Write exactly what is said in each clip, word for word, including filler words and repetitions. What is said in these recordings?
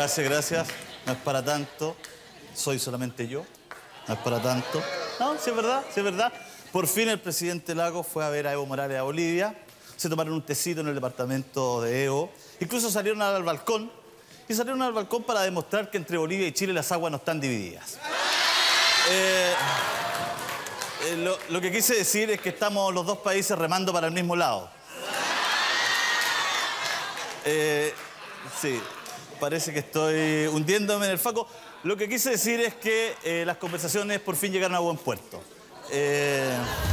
Gracias, gracias. No es para tanto. Soy solamente yo. No es para tanto. No, sí es verdad, sí es verdad. Por fin el presidente Lagos fue a ver a Evo Morales a Bolivia. Se tomaron un tecito en el departamento de Evo. Incluso salieron al balcón. Y salieron al balcón para demostrar que entre Bolivia y Chile las aguas no están divididas. Eh, eh, lo, lo que quise decir es que estamos los dos países remando para el mismo lado. Eh, sí, parece que estoy hundiéndome en el faco. Lo que quise decir es que eh, las conversaciones por fin llegaron a buen puerto. Eh...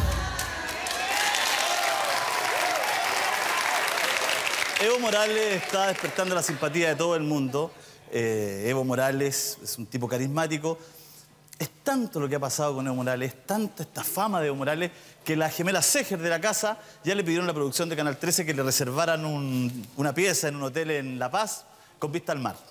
Evo Morales está despertando la simpatía de todo el mundo. Eh, Evo Morales es un tipo carismático. Es tanto lo que ha pasado con Evo Morales, es tanta esta fama de Evo Morales, que la gemela Seger de la casa ya le pidieron a la producción de Canal trece que le reservaran un, una pieza en un hotel en La Paz con vista al mar.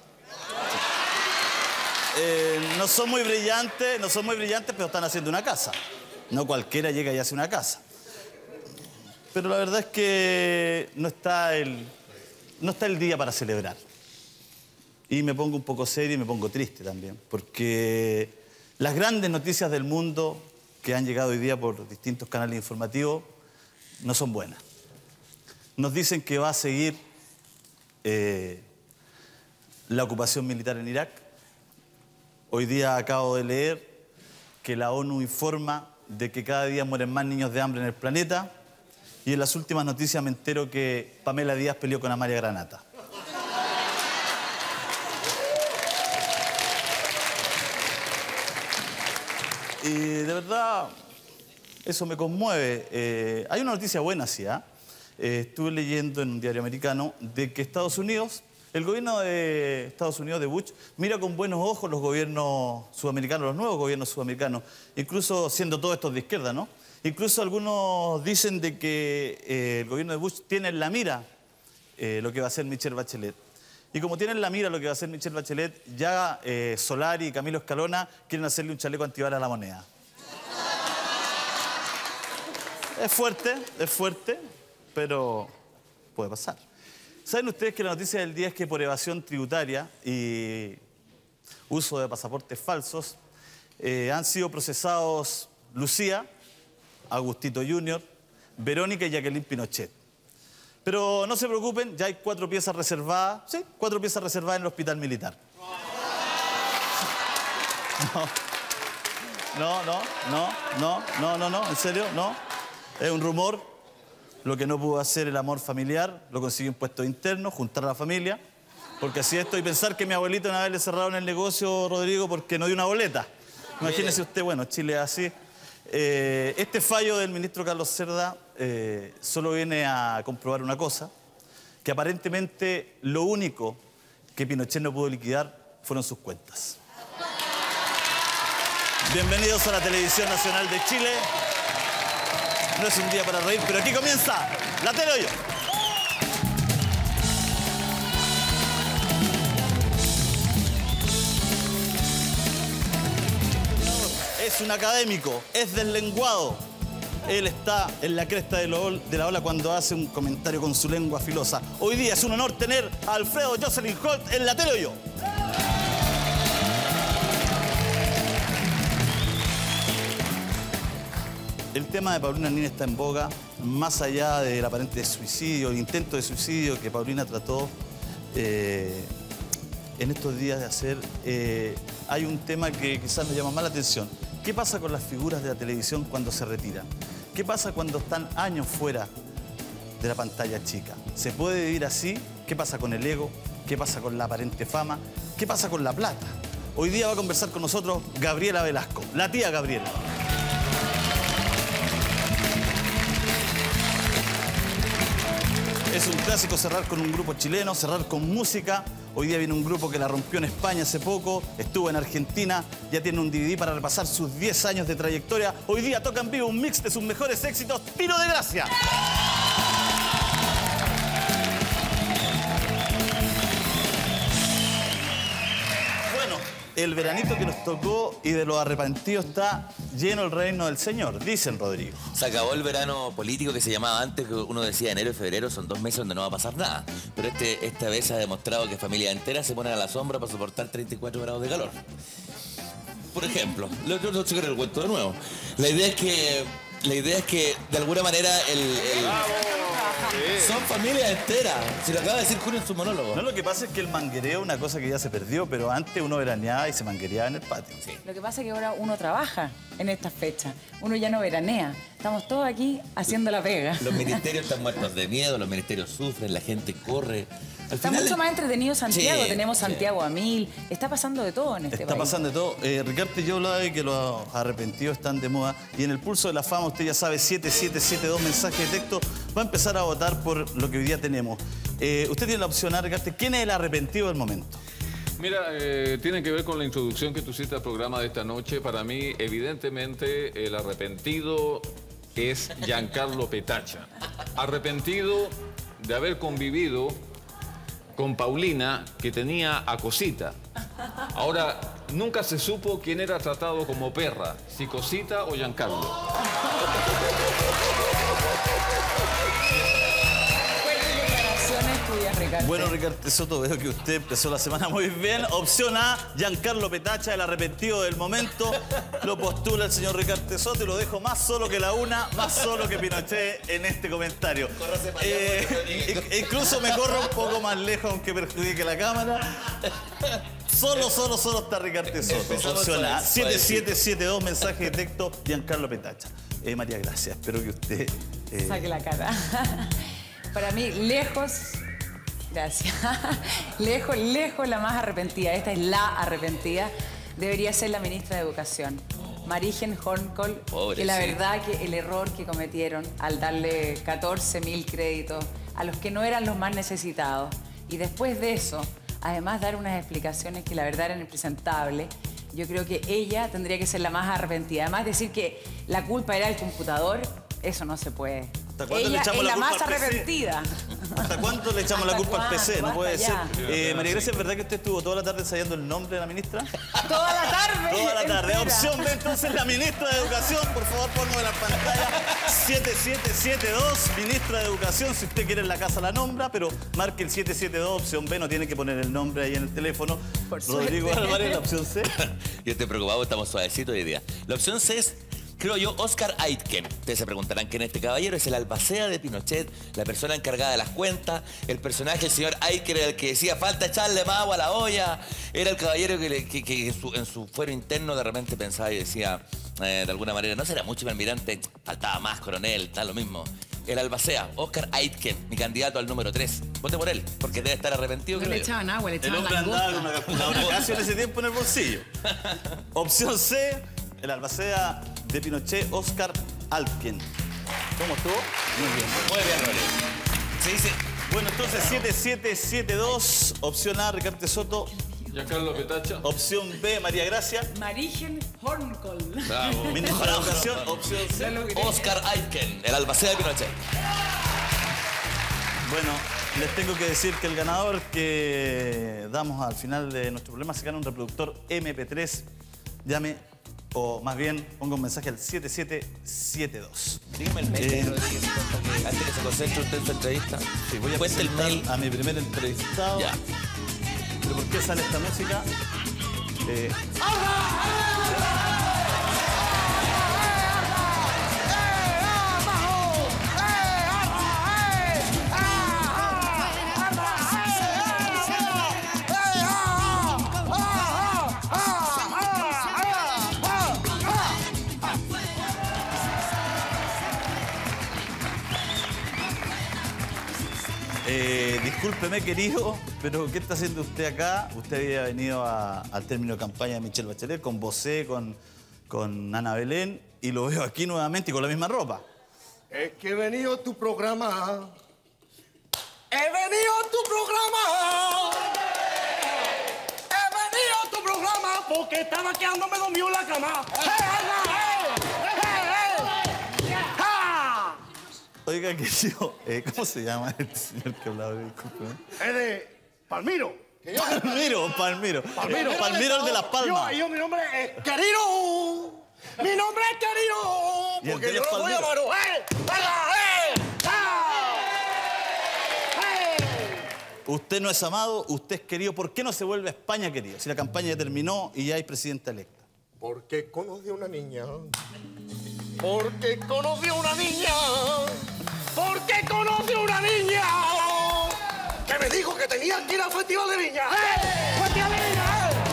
Eh, no son muy brillantes, no son muy brillantes, pero están haciendo una casa. No cualquiera llega y hace una casa. Pero la verdad es que no está el, no está el día para celebrar. Y me pongo un poco serio y me pongo triste también, porque las grandes noticias del mundo que han llegado hoy día por distintos canales informativos no son buenas. Nos dicen que va a seguir eh, la ocupación militar en Irak. Hoy día acabo de leer que la ONU informa de que cada día mueren más niños de hambre en el planeta. Y en las últimas noticias me entero que Pamela Díaz peleó con Amalia Granata. Y de verdad, eso me conmueve. Eh, hay una noticia buena, sí, ¿eh? Eh, estuve leyendo en un diario americano de que Estados Unidos, el gobierno de Estados Unidos de Bush, mira con buenos ojos los gobiernos sudamericanos, los nuevos gobiernos sudamericanos, incluso siendo todos estos de izquierda, ¿no? Incluso algunos dicen de que eh, el gobierno de Bush tiene en la mira eh, lo que va a hacer Michelle Bachelet. Y como tienen en la mira lo que va a hacer Michelle Bachelet, ya eh, Solari y Camilo Escalona quieren hacerle un chaleco antibala a la moneda. Es fuerte, es fuerte, pero puede pasar. ¿Saben ustedes que la noticia del día es que por evasión tributaria y uso de pasaportes falsos eh, han sido procesados Lucía, Agustito junior, Verónica y Jacqueline Pinochet? Pero no se preocupen, ya hay cuatro piezas reservadas, sí, cuatro piezas reservadas en el hospital militar. No, no, no, no, no, no, no, en serio, no. Es un rumor. Lo que no pudo hacer el amor familiar, lo consiguió en puestos internos, juntar a la familia. Porque así esto, y pensar que mi abuelito una vez le cerraron el negocio, Rodrigo, porque no dio una boleta. Imagínese usted, bueno, Chile es así. Eh, este fallo del ministro Carlos Cerda eh, solo viene a comprobar una cosa, que aparentemente lo único que Pinochet no pudo liquidar fueron sus cuentas. Bienvenidos a la Televisión Nacional de Chile. No es un día para reír, pero aquí comienza La Tele Hoyo. Es un académico, es deslenguado. Él está en la cresta de, lo, de la ola cuando hace un comentario con su lengua filosa. Hoy día es un honor tener a Alfredo Jocelyn Holt en La Tele Hoyo. El tema de Paulina Núñez está en boga, más allá del aparente suicidio, el intento de suicidio que Paulina trató eh, en estos días de hacer. Eh, hay un tema que quizás nos llama más la atención. ¿Qué pasa con las figuras de la televisión cuando se retiran? ¿Qué pasa cuando están años fuera de la pantalla chica? ¿Se puede vivir así? ¿Qué pasa con el ego? ¿Qué pasa con la aparente fama? ¿Qué pasa con la plata? Hoy día va a conversar con nosotros Gabriela Velasco, la tía Gabriela. Es un clásico cerrar con un grupo chileno, cerrar con música. Hoy día viene un grupo que la rompió en España hace poco, estuvo en Argentina, ya tiene un D V D para repasar sus diez años de trayectoria. Hoy día toca en vivo un mix de sus mejores éxitos, Tiro de Gracia. Bueno, el veranito que nos tocó y de los arrepentidos está lleno el reino del Señor, dicen Rodrigo. Se acabó el verano político que se llamaba antes, que uno decía enero y febrero son dos meses donde no va a pasar nada. Pero este, esta vez ha demostrado que familias enteras se ponen a la sombra para soportar treinta y cuatro grados de calor. Por ejemplo, lo que no se el cuento de nuevo. La idea es que, la idea es que de alguna manera el... el son familias enteras. Se lo acaba de decir Julio en su monólogo. No, lo que pasa es que el manguereo es una cosa que ya se perdió, pero antes uno veraneaba y se manguereaba en el patio. Sí. Lo que pasa es que ahora uno trabaja en estas fechas. Uno ya no veranea. Estamos todos aquí haciendo la pega. Los ministerios están muertos de miedo, los ministerios sufren, la gente corre. Al Está final mucho es... más entretenido Santiago. Sí, Tenemos Santiago sí. a mil. Está pasando de todo en este Está país. pasando de todo. Eh, Ricardo, yo hablaba de que los arrepentidos están de moda. Y en el Pulso de la Fama, usted ya sabe, siete siete siete dos mensajes de texto. Va a empezar a votar por lo que hoy día tenemos. Eh, usted tiene la opción, Ricardo. ¿Quién es el arrepentido del momento? Mira, eh, tiene que ver con la introducción que tú hiciste al programa de esta noche. Para mí, evidentemente, el arrepentido es Giancarlo Petacha. Arrepentido de haber convivido con Paulina, que tenía a Cosita. Ahora, nunca se supo quién era tratado como perra, si Cosita o Giancarlo. Ricardo. Bueno, Ricardo Soto, veo que usted empezó la semana muy bien. Opción A, Giancarlo Petacha, el arrepentido del momento. Lo postula el señor Ricardo Soto y lo dejo más solo que la una, más solo que Pinochet en este comentario. Eh, incluso me corro un poco más lejos, aunque perjudique la cámara. Solo, solo, solo está Ricardo Soto. Opción A, siete siete siete dos, mensaje de texto, Giancarlo Petacha. Eh, María, gracias. Espero que usted... Eh... Saque la cara. Para mí, lejos... Gracias. Lejos, lejos la más arrepentida. Esta es la arrepentida. Debería ser la ministra de Educación, Marigen Hornkoll. Que la verdad que el error que cometieron al darle catorce mil créditos a los que no eran los más necesitados y después de eso, además dar unas explicaciones que la verdad eran impresentables, yo creo que ella tendría que ser la más arrepentida. Además, decir que la culpa era el computador, eso no se puede. Ella es la más arrepentida. ¿Hasta cuánto le echamos la culpa al P C? No puede ser. Eh, María Grecia, ¿es verdad que usted estuvo toda la tarde ensayando el nombre de la ministra? Toda la tarde. Toda la tarde. Opción B, entonces, la ministra de Educación. Por favor, pongo en la pantalla. siete siete siete dos, ministra de Educación. Si usted quiere en la casa la nombra, pero marque el siete siete dos, opción B. No tiene que poner el nombre ahí en el teléfono. Por Rodrigo suerte. Álvarez, la opción C. Yo estoy preocupado, estamos suavecitos hoy día. La opción C es... Creo yo, Oscar Aitken. Ustedes se preguntarán quién es este caballero. Es el albacea de Pinochet, la persona encargada de las cuentas. El personaje, el señor Aitken, era el que decía falta echarle más agua a la olla. Era el caballero que, le, que, que en, su, en su fuero interno de repente pensaba y decía, eh, de alguna manera, no será mucho almirante, faltaba más, coronel, está lo mismo. El albacea, Oscar Aitken, mi candidato al número tres. Vote por él, porque debe estar arrepentido. No le echaban agua, le El echaban hombre andaba con langosta. una calculadora Casio en ese tiempo en el bolsillo. Opción C, el albacea de Pinochet, Oscar Aitken. ¿Cómo estuvo? Muy bien. Muy bien, Rodrigo. Se dice... Bueno, entonces siete siete siete dos, opción A, Ricardo Soto. Giancarlo Petacha. Opción B, María Gracia. Marigen Hornkoll. Bravo. Ministra de Educación, opción C. Oscar Aitken, el albacea de Pinochet. Bueno, les tengo que decir que el ganador que damos al final de nuestro problema se gana un reproductor M P tres. Llame, o más bien, ponga un mensaje al siete siete siete dos. Dígame el mail, Eh, Rodrigo, antes que se concentre usted en su entrevista. Sí, voy a Cuente el presentar mail. a mi primer entrevistado. Ya. ¿Pero por qué sale esta música? Eh, Eh, discúlpeme, querido, pero ¿qué está haciendo usted acá? Usted había venido a- al término de campaña de Michelle Bachelet, con Bosé, con, con Ana Belén, y lo veo aquí nuevamente y con la misma ropa. Es que he venido a tu programa. He venido a tu programa. He venido a tu programa porque estaba quedándome dormido en la cama. ¡Eh, eh, eh, eh, eh! ¡Ja! Oiga, querido, eh, ¿cómo se llama este señor que hablaba? Discúlpeme. Es de Palmiro. ¿Que yo? Palmiro, Palmiro. Palmiro. Palmiro el de Las Palmas. Yo, yo, mi nombre es Querido. Mi nombre es Querido. ¿Y el Porque de yo los no voy a Palmeros? paro. ¡Eh! ¡Venga! ¡Eh! ¡Ah! ¡Eh! Usted no es amado, usted es querido. ¿Por qué no se vuelve a España querido? Si la campaña ya terminó y ya hay presidenta electa. Porque conocí a una niña. Porque conocí a una niña. Porque conocí a una niña. Que me dijo que tenía que ir al Festival de Viña. ¡Eh! ¡Festival de Viña! ¡Eh!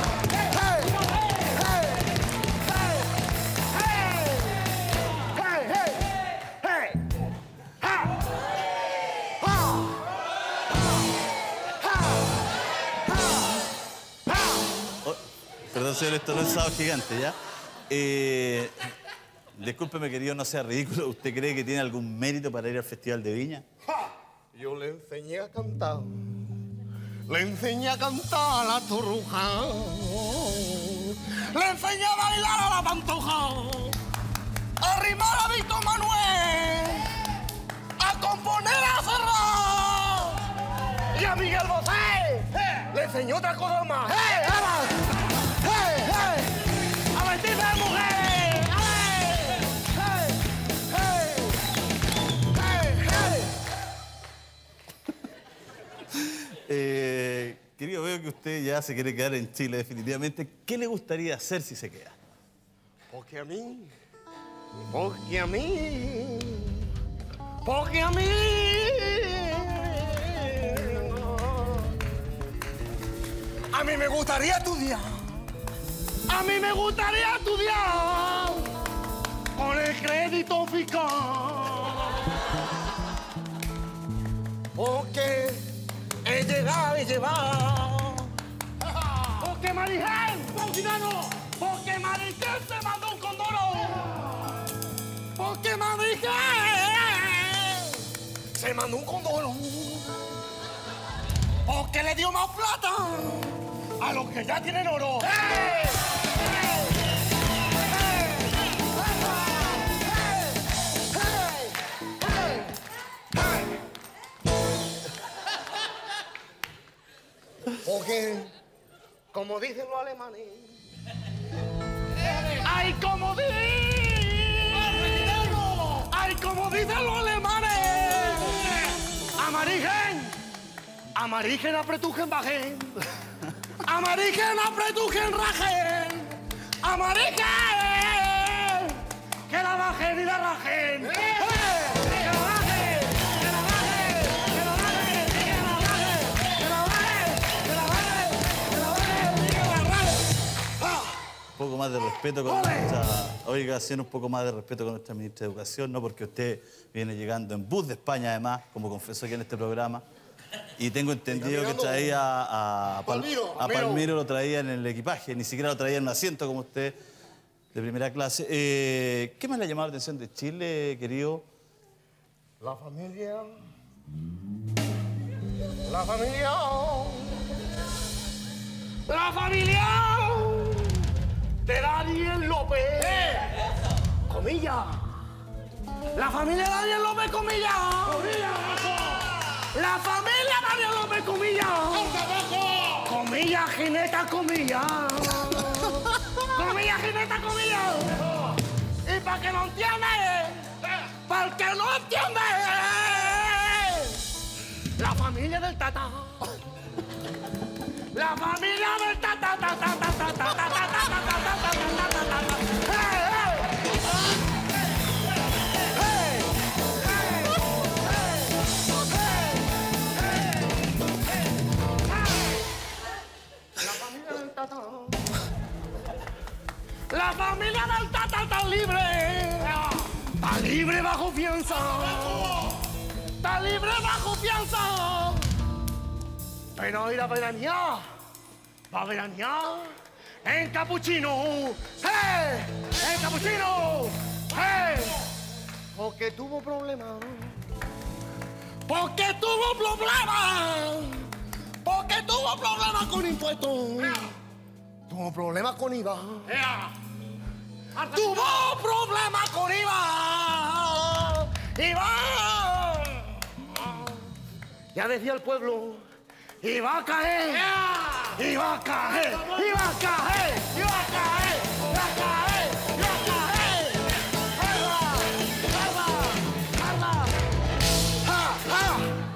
Perdón, señor, esto no es Sábado Gigante, ¿ya? Eh, discúlpeme, querido, no sea ridículo. ¿Usted cree que tiene algún mérito para ir al Festival de Viña? ¡Ja! Yo le enseñé a cantar. Le enseñé a cantar a la torruja. Le enseñé a bailar a la pantoja. A rimar a Víctor Manuel. A componer a Serrat. Y a Miguel Bosé. ¡Eh! Le enseñé otras cosas más. ¡Eh! ¡Vamos! ¡Eh! ¡Eh! ¡A vestirse de mujer! ¡Eh! ¡Eh! ¡Eh! Eh, querido, veo que usted ya se quiere quedar en Chile definitivamente. ¿Qué le gustaría hacer si se queda? Porque a mí, porque a mí, porque a mí. A mí me gustaría estudiar. A mí me gustaría estudiar con el crédito fiscal. Porque he llegado y llevar. Porque Marigel, Pausinano, porque Marigel se mandó un condoro. Porque Marigel se mandó un condoro. Porque le dio más plata a los que ya tienen oro. ¡Eh! Porque, como dicen los alemanes, ¡ay, como dicen! ¡Ay, como dicen los alemanes! ¡Amarigen! ¡Amarigen, apretujen, bajen! ¡Amarigen, apretujen, rajen! ¡Amarigen! ¡Que la bajen y la rajen! ¡Eh! ¡Que la bajen! ¡Que la bajen! ¡Que la bajen! ¡Que la bajen! ¡Que la bajen! ¡Que la bajen! ¡Que la bajen! ¡Que la bajen! ¡Ah! Un poco más de respeto con nuestra... Oiga, haciendo un poco más de respeto con nuestra ministra de Educación, ¿no? Porque usted viene llegando en bus de España, además, como confesó aquí en este programa. Y tengo entendido que traía a, a, Pal- Palmiro, a Palmiro. Palmiro, lo traía en el equipaje, ni siquiera lo traía en un asiento como usted, de primera clase. Eh, ¿Qué más le ha llamado la atención de Chile, querido? La familia. La familia. La familia de Daniel López. Comilla. La familia de Daniel López, comilla. La familia Daniel López, comilla. Comilla, jineta, comilla. Comilla, jineta, comilla. Y para que no entiende, para el que no entiende, la familia del Tata. La familia del Tata, Tata, Tata, Tata, Tata, Tata, Tata, Tata. La familia del Tata está libre. Está libre bajo fianza. Está libre bajo fianza. Pero ir a veranear. Va a veranear en Capuchino. ¡Eh! ¡En Capuchino! ¡Eh! Porque tuvo problemas. Porque tuvo problemas. Porque tuvo problemas con impuestos. Tuvo problemas con I V A. Tuvo problemas con I V A. I V A. Ya decía el pueblo Y va a caer. Y va a caer. Y va a caer. Y va a caer. Y va a caer. Y va a caer. ¡Arra! ¡Arra! ¡Arra! ¡Ja! ¡Ja!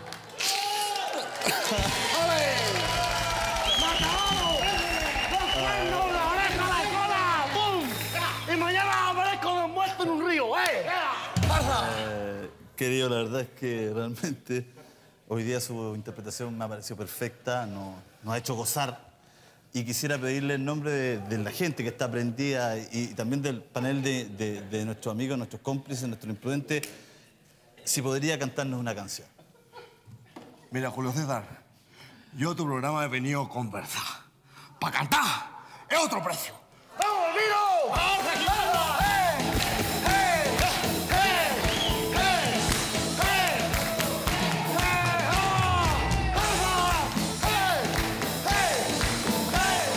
¡Ole! ¡Matado! ¡Dos cuernos, la oreja, la cola! ¡Bum! Y mañana aparezco muerto en un río, ¿eh? ¡Arra! Eh, querido, la verdad es que realmente hoy día su interpretación me ha parecido perfecta, nos, nos ha hecho gozar. Y quisiera pedirle en nombre de, de la gente que está prendida y, y también del panel de, de, de nuestros amigos, nuestros cómplices, nuestros imprudentes, si podría cantarnos una canción. Mira, Julio César, yo a tu programa he venido a conversar. Para cantar es otro precio. ¡Vamos, Miro! ¡Vamos, ¡vamos! ¡Eh! ¡Eh! ¡Eh! ¡Eh! ¡Eh! ¡Eh! ¡Oh! ¡Oh! ¡Eh! ¡Eh! ¡Eh!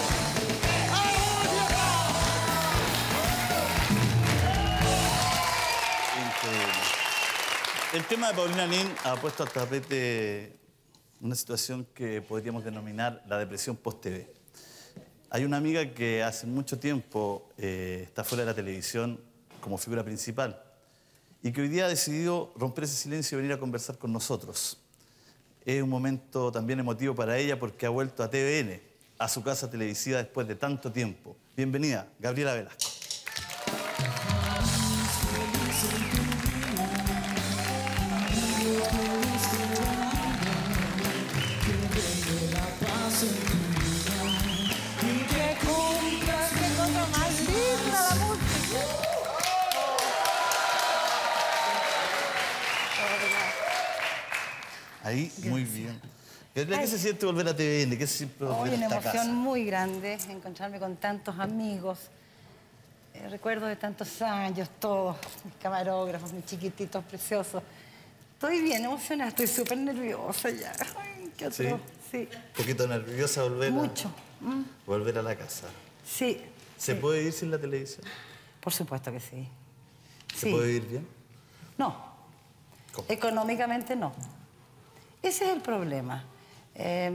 Increíble. El tema de Paulina Nin ha puesto al tapete una situación que podríamos denominar la depresión post-T V. Hay una amiga que hace mucho tiempo eh, está fuera de la televisión como figura principal y que hoy día ha decidido romper ese silencio y venir a conversar con nosotros. Es un momento también emotivo para ella porque ha vuelto a T V N, a su casa televisiva después de tanto tiempo. Bienvenida, Gabriela Velasco. Ahí, muy bien. Gabriela, ¿qué se siente volver a T V N? ¿Qué se siente volver Hoy a una esta emoción casa? muy grande, encontrarme con tantos amigos, eh, recuerdos de tantos años, todos, mis camarógrafos, mis chiquititos preciosos. Estoy bien emocionada, estoy súper nerviosa ya. Ay, ¿qué otro? Sí. Un poquito nerviosa volver Mucho. a, Mm. volver a la casa. Sí. ¿Se sí. puede ir sin la televisión? Por supuesto que sí. ¿Se Sí. puede vivir bien? No. ¿Cómo? Económicamente no. Ese es el problema. Eh,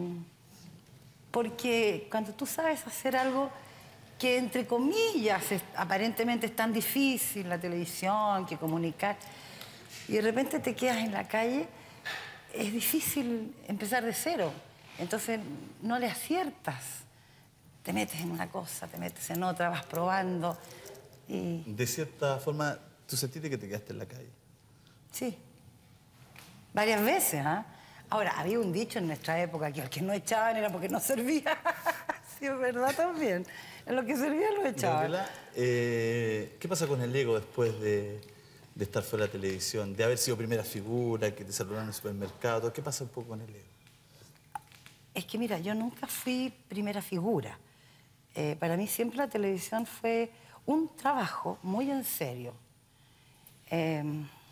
porque cuando tú sabes hacer algo que, entre comillas, es, aparentemente es tan difícil, la televisión, que comunicar, y de repente te quedas en la calle, es difícil empezar de cero. Entonces no le aciertas. Te metes en una cosa, te metes en otra, vas probando y... De cierta forma, ¿tú sentiste que te quedaste en la calle? Sí. Varias veces, ¿ah? Ahora, había un dicho en nuestra época que al que no echaban era porque no servía. Sí, es verdad también. En lo que servía lo echaban. Gabriela, eh, ¿qué pasa con el ego después de, de estar fuera de la televisión? De haber sido primera figura, que te saludaron en el supermercado. ¿Qué pasa un poco con el ego? Es que, mira, yo nunca fui primera figura. Eh, para mí siempre la televisión fue un trabajo muy en serio. Eh,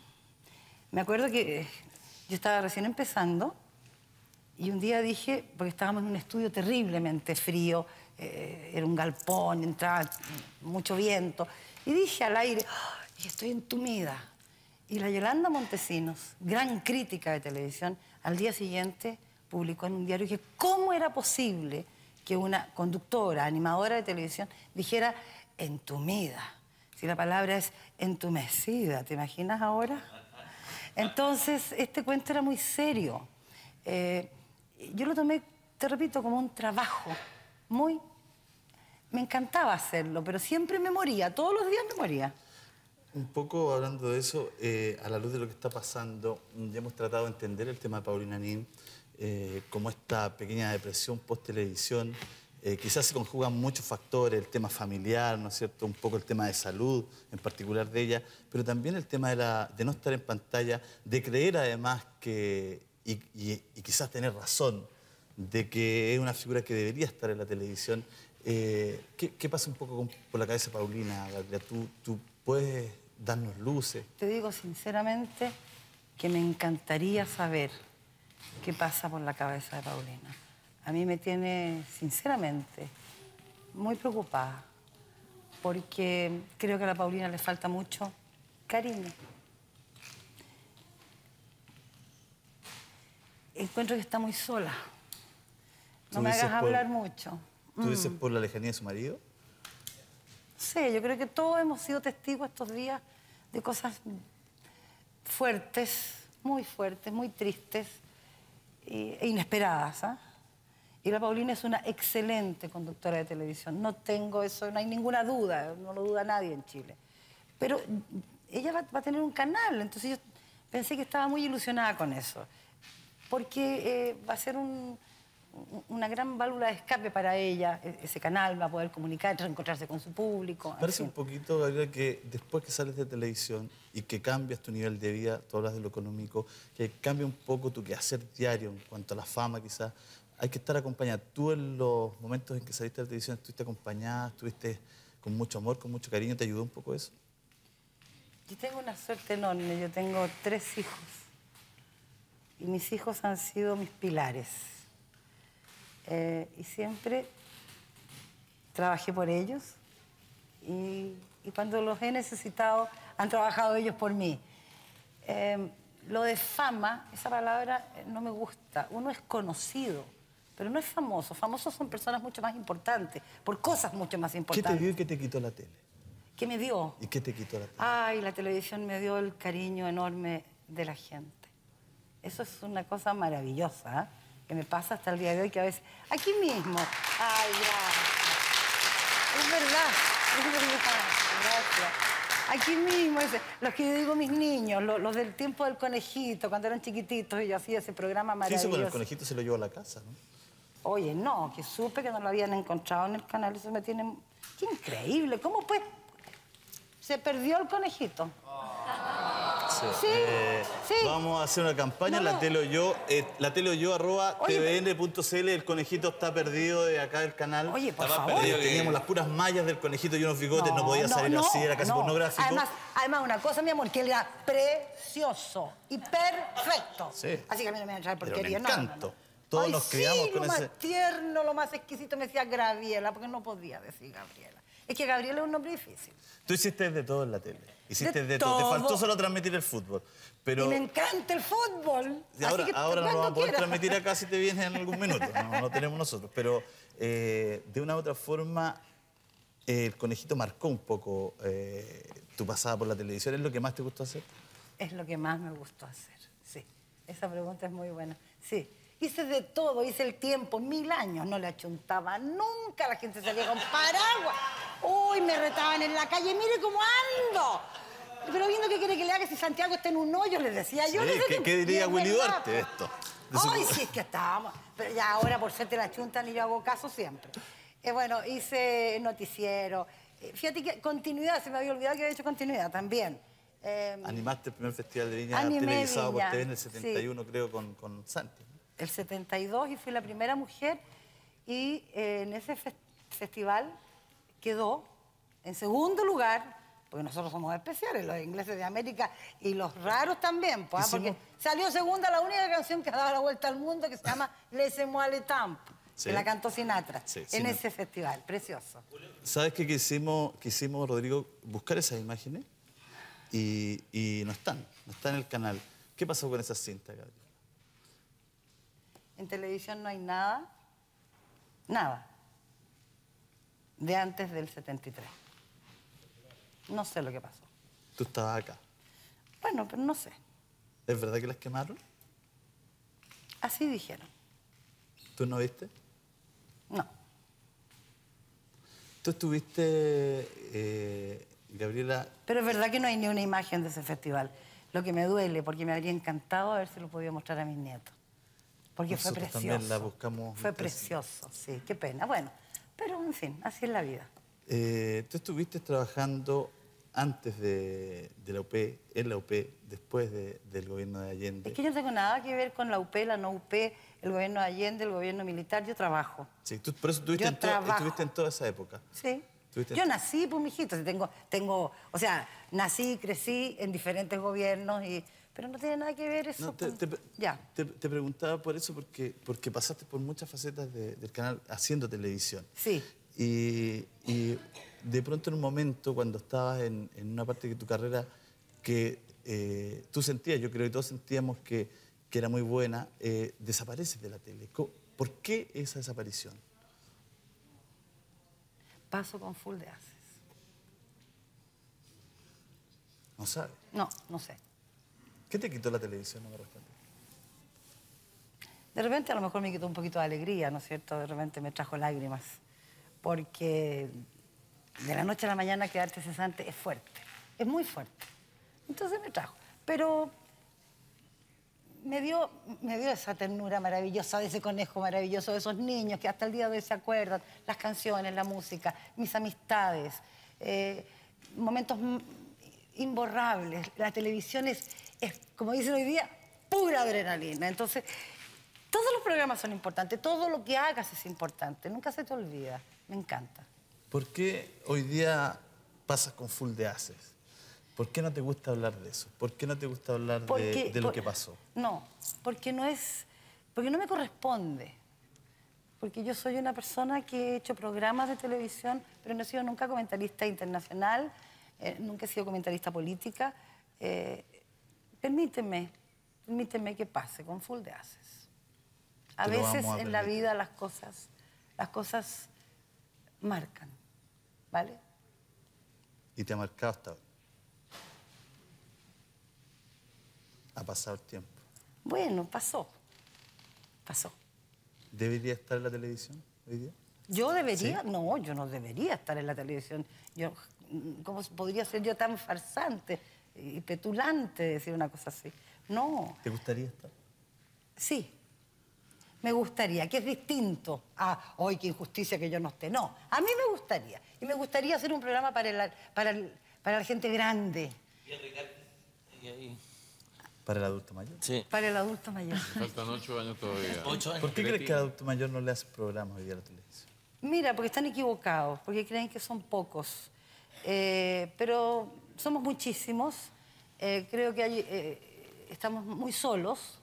me acuerdo que yo estaba recién empezando y un día dije, porque estábamos en un estudio terriblemente frío, eh, era un galpón, entraba mucho viento, y dije al aire, ¡ay, estoy entumida! Y la Yolanda Montesinos, gran crítica de televisión, al día siguiente publicó en un diario que cómo era posible que una conductora, animadora de televisión, dijera entumida. Si la palabra es entumecida, ¿te imaginas ahora? Entonces, este cuento era muy serio. Eh, yo lo tomé, te repito, como un trabajo muy... Me encantaba hacerlo, pero siempre me moría, todos los días me moría. Un poco hablando de eso, eh, a la luz de lo que está pasando, ya hemos tratado de entender el tema de Paulina Nin, eh, como esta pequeña depresión post-televisión. Eh, quizás se conjugan muchos factores, el tema familiar, ¿no es cierto? Un poco el tema de salud, en particular de ella, pero también el tema de, la, de no estar en pantalla, de creer además que, y, y, y quizás tener razón, de que es una figura que debería estar en la televisión. Eh, ¿qué, ¿Qué pasa un poco con, por la cabeza de Paulina? ¿Tú, tú puedes darnos luces? Te digo sinceramente que me encantaría saber qué pasa por la cabeza de Paulina. A mí me tiene, sinceramente, muy preocupada, porque creo que a la Paulina le falta mucho cariño. Encuentro que está muy sola. No me dices hagas por- hablar mucho. ¿Tú dices por la lejanía de su marido? Sí, yo creo que todos hemos sido testigos estos días de cosas fuertes, muy fuertes, muy tristes y- e inesperadas. ¿ah? Y la Paulina es una excelente conductora de televisión. No tengo eso, no hay ninguna duda, no lo duda nadie en Chile. Pero ella va, va a tener un canal, entonces yo pensé que estaba muy ilusionada con eso. Porque eh, va a ser un- una gran válvula de escape para ella, e- ese canal, va a poder comunicar, reencontrarse con su público. en Parece fin. un poquito, Gabriela, que después que sales de televisión y que cambias tu nivel de vida, tú hablas de lo económico, que cambia un poco tu quehacer diario en cuanto a la fama quizás, hay que estar acompañada. Tú en los momentos en que saliste de la televisión estuviste acompañada, estuviste con mucho amor, con mucho cariño, ¿te ayudó un poco eso? Yo tengo una suerte enorme, yo tengo tres hijos. Y mis hijos han sido mis pilares. Eh, y siempre trabajé por ellos. Y, y cuando los he necesitado, han trabajado ellos por mí. Eh, lo de fama, esa palabra eh, no me gusta. Uno es conocido, pero no es famoso. Famosos son personas mucho más importantes, por cosas mucho más ¿Qué importantes. te dio y qué te quitó la tele? ¿Qué me dio? ¿Y qué te quitó la tele? Ay, la televisión me dio el cariño enorme de la gente. Eso es una cosa maravillosa, ¿eh? Que me pasa hasta el día de hoy, que a veces... Aquí mismo. Ay, gracias. Es verdad, es verdad. Gracias. Aquí mismo, ese- los que yo digo mis niños, lo- los, del tiempo del conejito, cuando eran chiquititos, y yo hacía ese programa ¿Qué maravilloso. hizo con el conejito? Se lo llevó a la casa, ¿no? Oye, no, que supe que no lo habían encontrado en el canal, eso me tiene... ¡Qué increíble! ¿Cómo pues? Se perdió el conejito. Sí. Sí, Eh, sí. Vamos a hacer una campaña, No, la no. tele o yo, eh, la tele o yo, arroba Oye, tvn punto cl, el conejito está perdido de acá del canal. Oye, por Está más favor. perdido Eh, Teníamos las puras mallas del conejito y unos bigotes, no, podía salir no, así, era casi no. pornográfico. Además, además, una cosa, mi amor, que él era precioso y perfecto. Sí. Así que a mí no me van a traer Era un porquería. No, no, no, encanto. no. Todos Ay, nos sí, criamos lo con más ese- tierno, lo más exquisito me decía Gabriela, porque no podía decir Gabriela. Es que Gabriela es un nombre difícil. Tú hiciste de todo en la tele. Hiciste de, De todo. Te todo. faltó solo transmitir el fútbol. Pero Y me encanta el fútbol. y ahora, Así que ahora no lo cuando vamos a poder quiera. transmitir acá si te vienes en algún minuto. No, no tenemos nosotros. Pero eh, de una u otra forma, eh, el conejito marcó un poco eh, tu pasada por la televisión. ¿Es lo que más te gustó hacer? Es lo que más me gustó hacer, sí. Esa pregunta es muy buena. Sí, hice de todo, hice el tiempo, mil años, no le achuntaba nunca, la gente salía con paraguas. Uy, me retaban en la calle, mire cómo ando. Pero viendo qué quiere que le haga si Santiago está en un hoyo, les decía yo. Sí, no sé ¿qué- qué- qué diría y es Willy verdad, Duarte de po. esto? De su- Ay, sí, es que estábamos. Pero ya ahora por suerte la chuntan y yo hago caso siempre. Eh, bueno, hice noticiero. Eh, fíjate que continuidad, se me había olvidado que había hecho continuidad también. Eh, Animaste el primer festival de viña Animé televisado Viña, por T V en el sí. setenta y uno, creo, con, con Santi. el setenta y dos y fui la primera mujer y eh, en ese fes- festival quedó en segundo lugar, porque nosotros somos especiales, los ingleses de América y los raros también, pues, ¿ah? Hicimos- porque salió segunda la única canción que ha dado la vuelta al mundo que se llama Laissez-moi le temps, Sí. que la cantó Sinatra Sí, en Sinatra. ese festival, precioso. ¿Sabes qué quisimos, quisimos, Rodrigo, buscar esas imágenes? Y, y no están, no están en el canal. ¿Qué pasó con esas cintas, Gabriel? En televisión no hay nada, nada, de antes del setenta y tres. No sé lo que pasó. Tú estabas acá. Bueno, pero no sé. ¿Es verdad que las quemaron? Así dijeron. ¿Tú no viste? No. Tú estuviste, eh, Gabriela, Pero es verdad que no hay ni una imagen de ese festival. Lo que me duele, porque me habría encantado habérselo podido mostrar a mis nietos. Porque fue Nosotros precioso. también la buscamos Fue muchísimo. precioso, sí, qué pena. Bueno, pero en fin, así es la vida. eh, tú estuviste trabajando antes de, de la U P, en la U P, después de- del gobierno de Allende. Es que yo no tengo nada que ver con la U P, la no U P, el gobierno de Allende, el gobierno militar. Yo trabajo. Sí, tú, por eso estuviste Yo en, to- trabajo. estuviste en toda esa época. Sí. Estuviste en- Yo nací, pues, mijito. Sí, tengo, tengo, o sea, nací, crecí en diferentes gobiernos, y, pero no tiene nada que ver eso No, te, con- te- Ya. te- te preguntaba por eso, porque, porque pasaste por muchas facetas de- del canal haciendo televisión. Sí. Y, y de pronto en un momento, cuando estabas en, en una parte de tu carrera que eh, tú sentías, yo creo que todos sentíamos que, que era muy buena, eh, desapareces de la tele. Co- ¿Por qué esa desaparición? Paso con full de haces. No sabe. No, no sé. ¿Qué te quitó la televisión? No me responde. De repente a lo mejor me quitó un poquito de alegría, ¿no es cierto? De repente me trajo lágrimas. Porque de la noche a la mañana quedarte cesante es fuerte. Es muy fuerte. Entonces me trajo. Pero me dio, me dio esa ternura maravillosa de ese conejo maravilloso, de esos niños que hasta el día de hoy se acuerdan, las canciones, la música, mis amistades, eh, momentos imborrables. La televisión es, es, como dicen hoy día, pura adrenalina. Entonces, todos los programas son importantes, todo lo que hagas es importante, nunca se te olvida. Me encanta. ¿Por qué hoy día pasas con full de haces? ¿Por qué no te gusta hablar de eso? ¿Por qué no te gusta hablar Porque, de, de lo por, que pasó? No, porque no es, porque no me corresponde. Porque yo soy una persona que he hecho programas de televisión, pero no he sido nunca comentarista internacional, eh, nunca he sido comentarista política. Eh, permíteme, permíteme que pase con full de haces. A Te lo veces vamos a en la permitir. vida las cosas, las cosas marcan, ¿vale? Y te ha marcado hasta hoy. Ha pasado el tiempo. Bueno, pasó, pasó. ¿Debería estar en la televisión hoy día? ¿Yo debería? No, yo no debería estar en la televisión. Yo, ¿cómo podría ser yo tan farsante y petulante de decir una cosa así? No, ¿Te gustaría estar? sí. Me gustaría, que es distinto a hoy qué injusticia que yo no esté. No, a mí me gustaría. Y me gustaría hacer un programa para, el, para, el, para la gente grande. ¿Y Ricardo? ¿Y ahí? ¿Para el adulto mayor? Sí. Para el adulto mayor. Faltan ocho años todavía. Ocho años. ¿Por qué crees que al adulto mayor no le hace programas hoy día a la televisión? Mira, porque están equivocados, porque creen que son pocos. Eh, pero somos muchísimos. Eh, creo que hay, eh, estamos muy solos.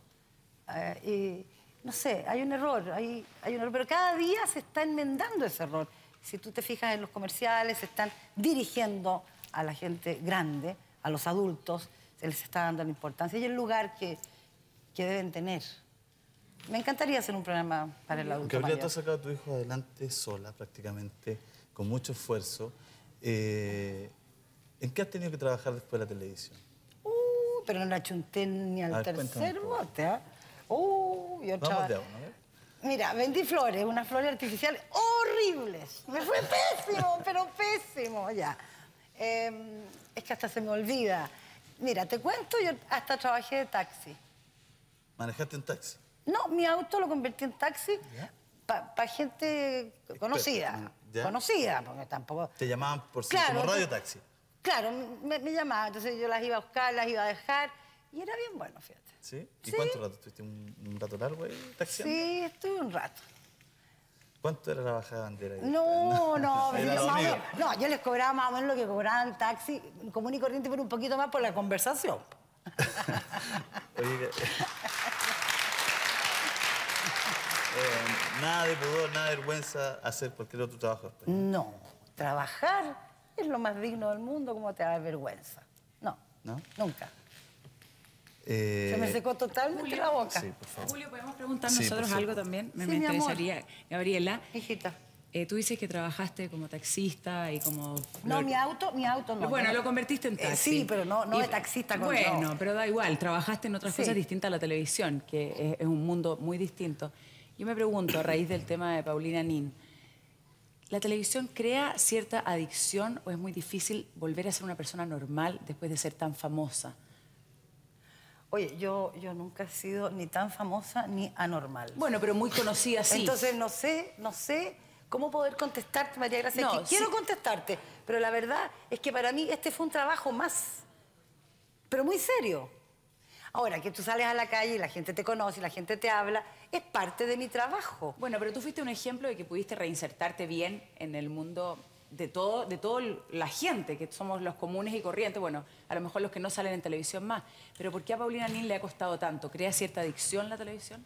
Eh, y, no sé, hay un error, hay, hay un error. Pero cada día se está enmendando ese error. Si tú te fijas en los comerciales, se están dirigiendo a la gente grande, a los adultos, se les está dando la importancia y el lugar que, que deben tener. Me encantaría hacer un programa para el adulto Gabriela, mayor. tú has sacado a tu hijo adelante sola, prácticamente, con mucho esfuerzo. Eh, ¿En qué has tenido que trabajar después de la televisión? Uh, pero no la chunté ni al A ver, cuéntame tercer un poco. bote, ¿ah? Uh, yo Vamos traba- de a uno, a ver. Mira, vendí flores, unas flores artificiales horribles. Me fue pésimo, pero pésimo, ya. Eh, es que hasta se me olvida. Mira, te cuento, yo hasta trabajé de taxi. ¿Manejaste un taxi? No, mi auto lo convertí en taxi ¿Ya? para gente conocida. ¿Ya? Conocida, porque tampoco... Te llamaban por sí, Claro, como radio entonces- taxi. Claro, me, me llamaban, entonces yo las iba a buscar, las iba a dejar, y era bien bueno, fíjate. ¿Sí? ¿Y Sí. cuánto rato? ¿Estuviste un, un rato largo ahí taxiando? Sí, estuve un rato. ¿Cuánto era la bajada de bandera ahí? No, no, Era yo, lo más o mío. menos- no, yo les cobraba más o menos lo que cobraban taxi común y corriente, pero un poquito más por la conversación. Oye, eh, nada de pudor, nada de vergüenza hacer cualquier otro trabajo después. No, trabajar es lo más digno del mundo, ¿cómo te da vergüenza? No, ¿No? nunca. Eh, Se me secó totalmente la boca. Sí, por favor. Julio, ¿podemos preguntar Sí, nosotros por algo favor. también? Me, Sí, me mi amor. interesaría, Gabriela. Hijita. eh, tú dices que trabajaste como taxista y como... No, mi auto, mi auto no. Bueno, no. lo convertiste en Eh, taxi. sí, pero no, no Y- de taxista con Bueno, no. pero da igual, trabajaste en otras Sí. cosas distintas a la televisión, que es, es un mundo muy distinto. Yo me pregunto, a raíz del tema de Paulina Nin, ¿la televisión crea cierta adicción o es muy difícil volver a ser una persona normal después de ser tan famosa? Oye, yo, yo nunca he sido ni tan famosa ni anormal. Bueno, pero muy conocida sí. Entonces no sé, no sé cómo poder contestarte, María Gracia. No, Es que quiero sí. contestarte, pero la verdad es que para mí este fue un trabajo más, pero muy serio. Ahora, que tú sales a la calle y la gente te conoce y la gente te habla, es parte de mi trabajo. Bueno, pero tú fuiste un ejemplo de que pudiste reinsertarte bien en el mundo de todo, de toda la gente, que somos los comunes y corrientes, bueno, a lo mejor los que no salen en televisión más. Pero ¿por qué a Paulina Nin le ha costado tanto? ¿Crea cierta adicción la televisión?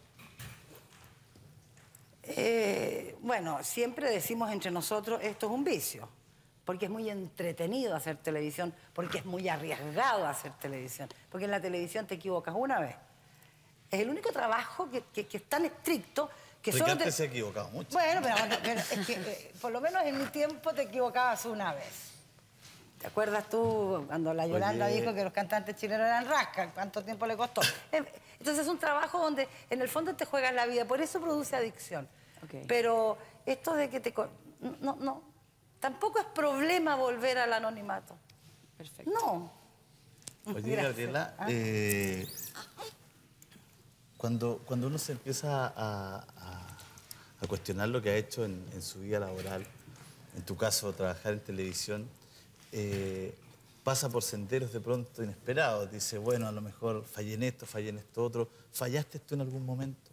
Eh, bueno, siempre decimos entre nosotros, esto es un vicio, porque es muy entretenido hacer televisión, porque es muy arriesgado hacer televisión, porque en la televisión te equivocas una vez. Es el único trabajo que, que- que es tan estricto Que Porque solo antes te- se ha equivocado mucho. Bueno, pero, pero es que eh, por lo menos en mi tiempo te equivocabas una vez. ¿Te acuerdas tú cuando la Yolanda Oye. dijo que los cantantes chilenos eran rascas? ¿Cuánto tiempo le costó? Eh, Entonces es un trabajo donde en el fondo te juegas la vida, por eso produce adicción. Ok. Pero esto de que te... co- No, no, tampoco es problema volver al anonimato. Perfecto. No. Oye, Gracias. Gabriela, ¿Ah? eh, cuando, cuando uno se empieza a, a- a cuestionar lo que ha hecho en, en su vida laboral, en tu caso, trabajar en televisión, eh, pasa por senderos de pronto inesperados. Dice, bueno, a lo mejor fallé en esto, fallé en esto otro. ¿Fallaste tú en algún momento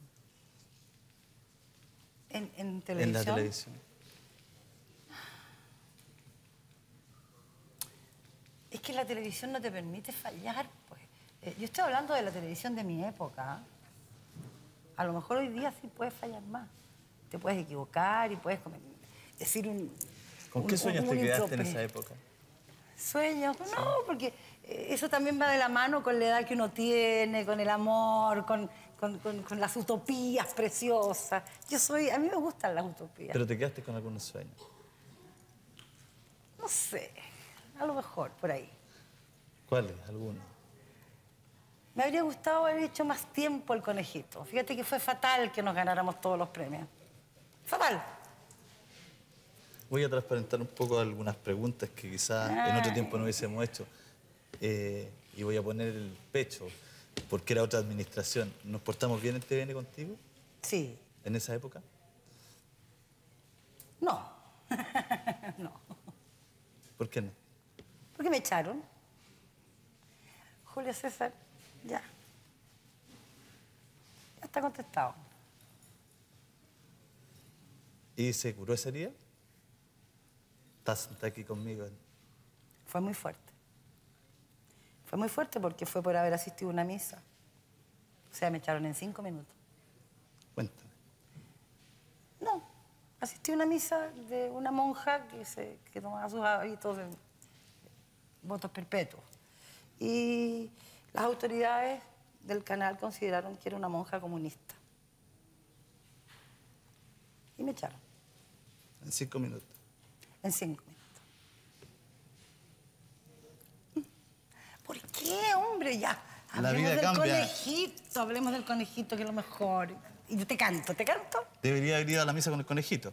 ¿En, en en televisión? la televisión? Es que la televisión no te permite fallar, pues. Eh, yo estoy hablando de la televisión de mi época. ¿Ah? A lo mejor hoy día sí puedes fallar más. Te puedes equivocar y puedes comer- decir un... ¿Con un- qué sueños un te quedaste en impropé- esa época? Sueños, no, porque eh, eso también va de la mano con la edad que uno tiene, con el amor, con, con- con- con las utopías preciosas. Yo soy, a mí me gustan las utopías. Pero te quedaste con algunos sueños. No sé, a lo mejor, por ahí. ¿Cuáles? ¿Algunos? Me habría gustado haber hecho más tiempo el conejito. Fíjate que fue fatal que nos ganáramos todos los premios. Fatal. Voy a transparentar un poco algunas preguntas que quizás en otro tiempo no hubiésemos hecho. Eh, y voy a poner el pecho, porque era otra administración. ¿Nos portamos bien en T V N contigo Sí. en esa época? No. No. ¿Por qué no? ¿Por qué me echaron? Julio César, ya. Ya está contestado. ¿Y se curó esa herida? Estás sentada aquí conmigo. Fue muy fuerte. Fue muy fuerte porque fue por haber asistido a una misa. O sea, me echaron en cinco minutos. Cuéntame. No, asistí a una misa de una monja que, se, que tomaba sus hábitos de votos perpetuos. Y las autoridades del canal consideraron que era una monja comunista. Y me echaron En cinco minutos. en cinco minutos. ¿Por qué, hombre? Ya. La Hablemos vida del cambia. conejito, hablemos del conejito, que es lo mejor. Y yo te canto, ¿te canto? Debería haber ido a la misa con el conejito.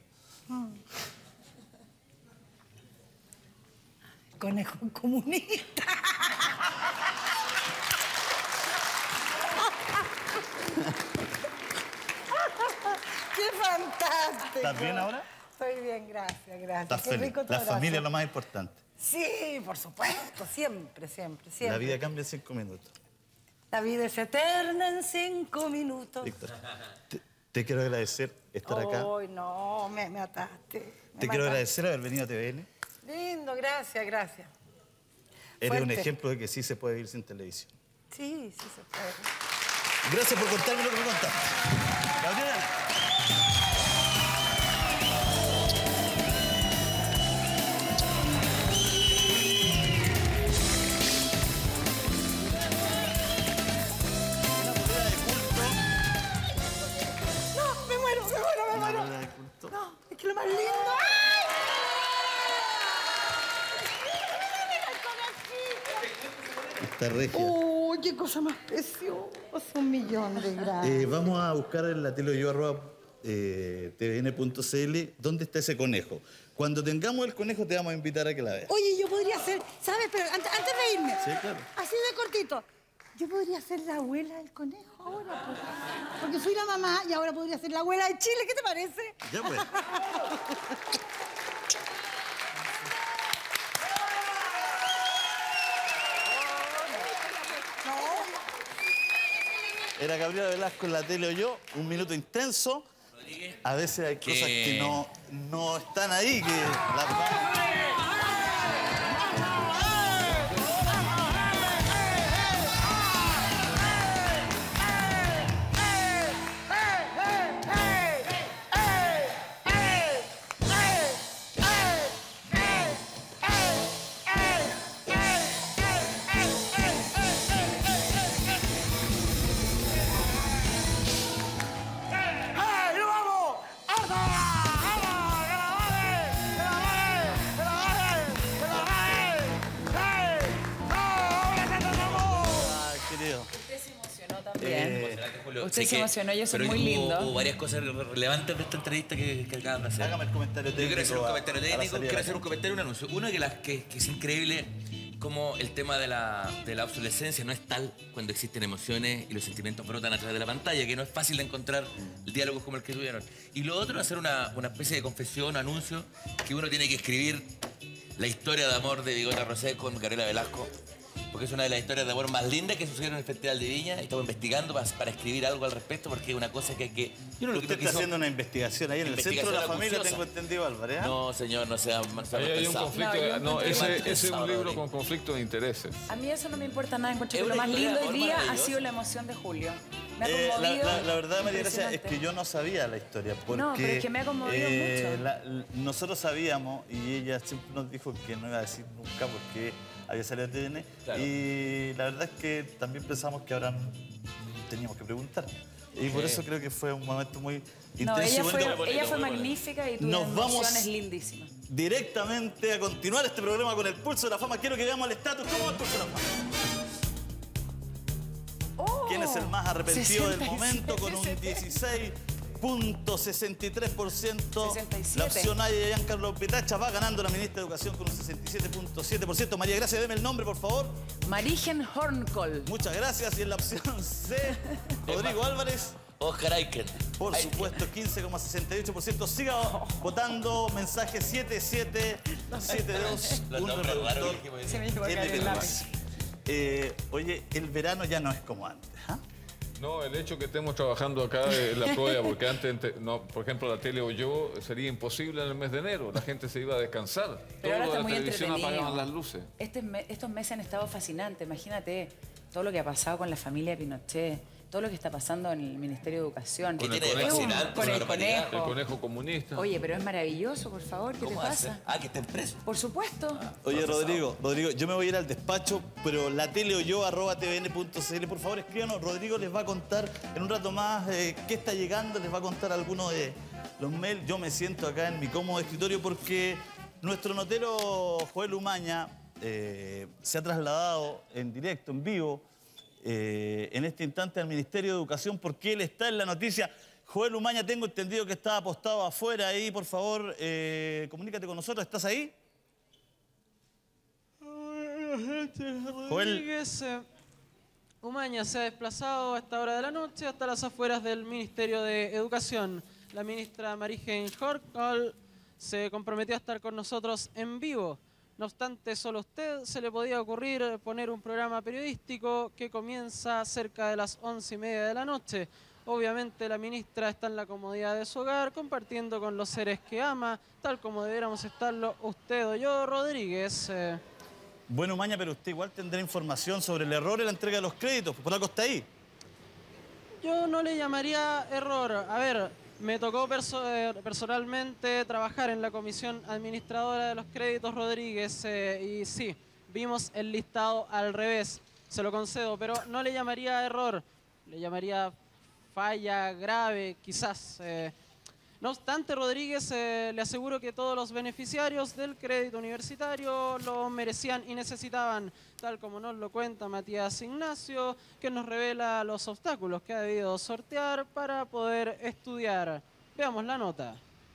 Conejo comunista. ¡Qué fantástico! ¿Estás bien ahora? Estoy bien, gracias, gracias. Estás Qué feliz. rico tu La abrazo. familia es lo más importante. Sí, por supuesto, siempre, siempre, siempre. La vida cambia en cinco minutos. La vida es eterna en cinco minutos. Víctor, te, te quiero agradecer estar acá. Ay, no, me, me ataste. me Te quiero mataste. agradecer haber venido a T V N. Lindo, gracias, gracias. Eres un Fuerte. ejemplo de que sí se puede vivir sin televisión. Sí, sí se puede. Gracias por contarme lo que me contaste. Gabriela. No, me muero, me muero, me muero. Una de culto. No, es que lo más lindo. Está regia. ¡Uy, qué cosa más preciosa! Un millón de gracias. Eh, vamos a buscar en la tele yo arroba eh, T V N punto C L dónde está ese conejo. Cuando tengamos el conejo te vamos a invitar a que la veas. Oye, yo podría ser, ¿sabes? Pero antes, antes de irme. Sí, claro. Así de cortito. Yo podría ser la abuela del conejo ahora, pues. Porque fui la mamá y ahora podría ser la abuela de Chile. ¿Qué te parece? Ya pues. Era Gabriela Velasco en la tele o yo, un minuto intenso. A veces hay ¿Qué? cosas que no, no están ahí, que las... ¡Hey, nos vamos! Usted sé se que- emocionó y eso es pero muy hubo- lindo. Hubo varias cosas relevantes de esta entrevista que, que acaban de hacer. Hágame el comentario Yo técnico. quiero hacer un a- comentario a la técnico, salida de quiero la hacer un cancha. comentario y un anuncio. Uno que, la, que, que es increíble como el tema de la, de la obsolescencia no es tal cuando existen emociones y los sentimientos brotan a través de la pantalla, que no es fácil de encontrar diálogos como el que tuvieron. Y lo otro, hacer una, una especie de confesión, anuncio, que uno tiene que escribir la historia de amor de Bigota Rosé con Gabriela Velasco, porque es una de las historias de amor más lindas que sucedieron en el Festival de Viña. Y estamos investigando para, para escribir algo al respecto, porque es una cosa que hay que... Yo no lo Usted creo que está hizo- haciendo una investigación ahí en el centro de la Investigación familia, acuciosa. tengo entendido, Álvarez. ¿ah? No, señor, no sea, no sea Ahí hay un pesado. conflicto, No, yo de- no, encuentro ese, que- ese es un libro Rodrigo. con conflicto de intereses. A mí eso no me importa nada. Encuentro Es que lo una más historia lindo de hoy amor día ha maravillosa. sido la emoción de Julio. Me ha Eh, la, conmovido. la- la verdad, María Gracia, es impresionante. que yo no sabía la historia. Porque, No, pero es que me ha conmovido mucho. la- l- nosotros sabíamos, y ella siempre nos dijo que no iba a decir nunca porque había salido a T V N. Claro. Y la verdad es que también pensamos que ahora teníamos que preguntar. Y por eso creo que fue un momento muy intenso. No, y ella bonito. fue, bonito, ella fue muy bonito. magnífica y tuvo Nos vamos- emociones lindísimas. Directamente a continuar este programa con el Pulso de la Fama. Quiero que veamos el estatus. ¿Cómo va el Pulso de la Fama? Oh, ¿Quién es el más arrepentido del sesenta y momento con un siete. dieciséis punto sesenta y tres por ciento? sesenta y siete. La opción A de Giancarlo Petacha va ganando la ministra de Educación con un sesenta y siete punto siete por ciento. María Gracia, deme el nombre, por favor. Marigen Hornkol. Muchas gracias. Y en la opción C, Rodrigo Álvarez. Oscar Aiken. Por Aiken. supuesto, quince coma sesenta y ocho por ciento. Siga votando. Mensaje siete siete siete dos. Los Un nombres raros reproductor que dijimos hoy Se día. me equivocó L el P lápiz. más. Eh, oye, el verano ya no es como antes. ¿ah? No, el hecho que estemos trabajando acá es la prueba, porque antes, ente- no, por ejemplo, la tele o yo, sería imposible en el mes de enero. La gente se iba a descansar. Pero ahora Todo está la muy televisión entretenido. apagaban las luces. Este me- estos meses han estado fascinantes. Imagínate todo lo que ha pasado con la familia de Pinochet, todo lo que está pasando en el Ministerio de Educación. ¿Qué Con el tiene de conejo. fascinante? Con Una el barbaridad. El conejo. conejo comunista. Oye, pero es maravilloso, por favor. ¿Qué te ¿Cómo hace? pasa? Ah, que estén presos. Por supuesto. Oye, Rodrigo, Rodrigo, yo me voy a ir al despacho, pero la tele o yo, arroba tvn punto cl, por favor, escríbanos. Rodrigo les va a contar en un rato más eh, qué está llegando, les va a contar algunos de los mails. Yo me siento acá en mi cómodo escritorio porque nuestro notero Joel Umaña eh, se ha trasladado en directo, en vivo, eh, en este instante al Ministerio de Educación porque él está en la noticia. Joel Umaña, tengo entendido que está apostado afuera ahí, por favor, eh, comunícate con nosotros, ¿estás ahí? Joel. Rodríguez eh, Umaña se ha desplazado a esta hora de la noche hasta las afueras del Ministerio de Educación. La ministra Marigen Hornkol se comprometió a estar con nosotros en vivo. No obstante, solo a usted se le podía ocurrir poner un programa periodístico que comienza cerca de las once y media de la noche. Obviamente la ministra está en la comodidad de su hogar, compartiendo con los seres que ama, tal como debiéramos estarlo usted o yo, Rodríguez. Eh, Bueno, Umaña, pero usted igual tendrá información sobre el error en la entrega de los créditos. Por algo está ahí. Yo no le llamaría error. A ver, me tocó perso- eh, personalmente trabajar en la comisión administradora de los créditos Rodríguez eh, y sí, vimos el listado al revés. Se lo concedo, pero no le llamaría error. Le llamaría falla grave, quizás. eh. No obstante, Rodríguez, eh, le aseguro que todos los beneficiarios del crédito universitario lo merecían y necesitaban, tal como nos lo cuenta Matías Ignacio, que nos revela los obstáculos que ha debido sortear para poder estudiar. Veamos la nota.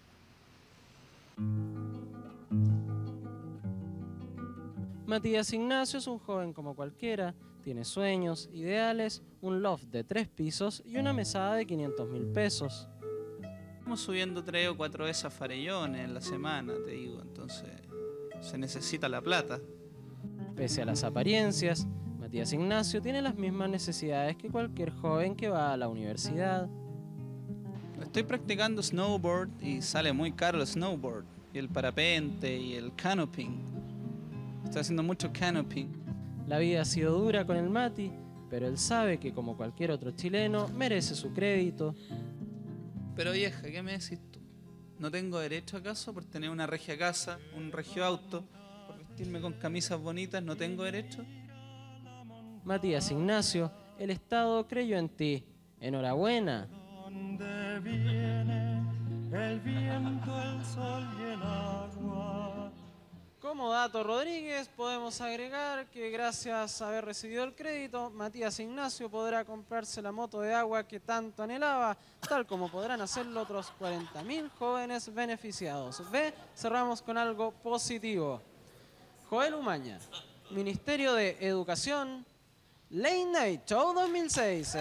Matías Ignacio es un joven como cualquiera, tiene sueños, ideales, un loft de tres pisos y una mesada de quinientos mil pesos. Estamos subiendo tres o cuatro veces a Farellones en la semana, te digo, entonces se necesita la plata. Pese a las apariencias, Matías Ignacio tiene las mismas necesidades que cualquier joven que va a la universidad. Estoy practicando snowboard y sale muy caro el snowboard, y el parapente y el canoping. Estoy haciendo mucho canoping. La vida ha sido dura con el Mati, pero él sabe que como cualquier otro chileno merece su crédito. Pero vieja, ¿qué me decís tú? ¿No tengo derecho acaso por tener una regia casa, un regio auto, por vestirme con camisas bonitas? ¿No tengo derecho? Matías Ignacio, el Estado creyó en ti. Enhorabuena. ¿Dónde viene el viento, el sol y el agua? Como como dato Rodríguez, podemos agregar que gracias a haber recibido el crédito, Matías Ignacio podrá comprarse la moto de agua que tanto anhelaba, tal como podrán hacerlo otros cuarenta mil jóvenes beneficiados. B, cerramos con algo positivo. Joel Umaña, Ministerio de Educación, Late Night Show dos mil seis.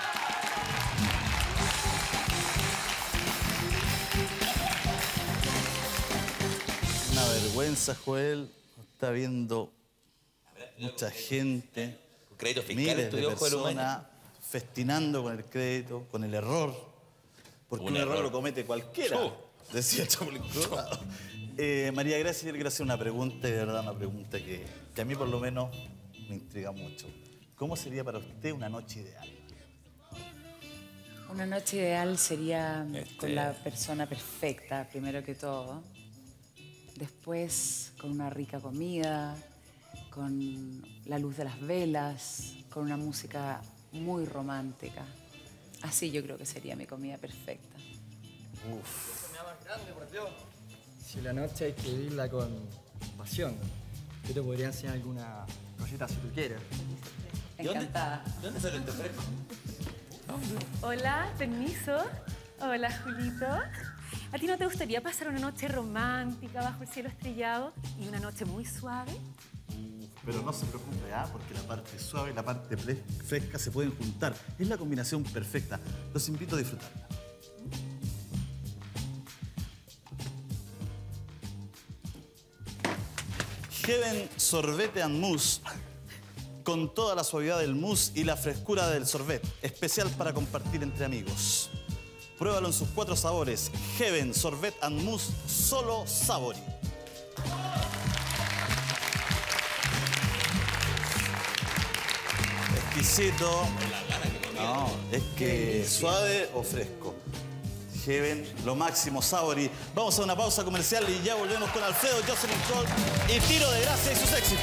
Una vergüenza, Joel. Está viendo mucha gente, Crédito fiscal miles de estudió Joel personas Umaña. festinando con el crédito, con el error. Porque un, Un error. error lo comete cualquiera, Chu. decía el Chapulín Colorado. Eh, María Gracia, yo le quiero hacer una pregunta, y de verdad una pregunta que, que a mí por lo menos me intriga mucho. ¿Cómo sería para usted una noche ideal? Una noche ideal sería Este- con la persona perfecta, primero que todo. Después con una rica comida, con la luz de las velas, con una música muy romántica. Así yo creo que sería mi comida perfecta. Si la noche hay que vivirla con pasión, yo te podría enseñar alguna cosita si tú quieres. Encantada. ¿De dónde sale este fresco? Hola, permiso. Hola, Julito. ¿A ti no te gustaría pasar una noche romántica bajo el cielo estrellado y una noche muy suave? Pero no se preocupe, ¿ah? Porque la parte suave y la parte ple- fresca se pueden juntar. Es la combinación perfecta. Los invito a disfrutarla. Heaven Sorbete and Mousse, con toda la suavidad del mousse y la frescura del sorbet, especial para compartir entre amigos. Pruébalo en sus cuatro sabores. Heaven Sorbet and Mousse, solo Sabori. Exquisito. No, es que suave o fresco. Heaven, lo máximo, Sabori. Vamos a una pausa comercial y ya volvemos con Alfredo, Jocelyn Cole y Tiro de Gracia y sus éxitos.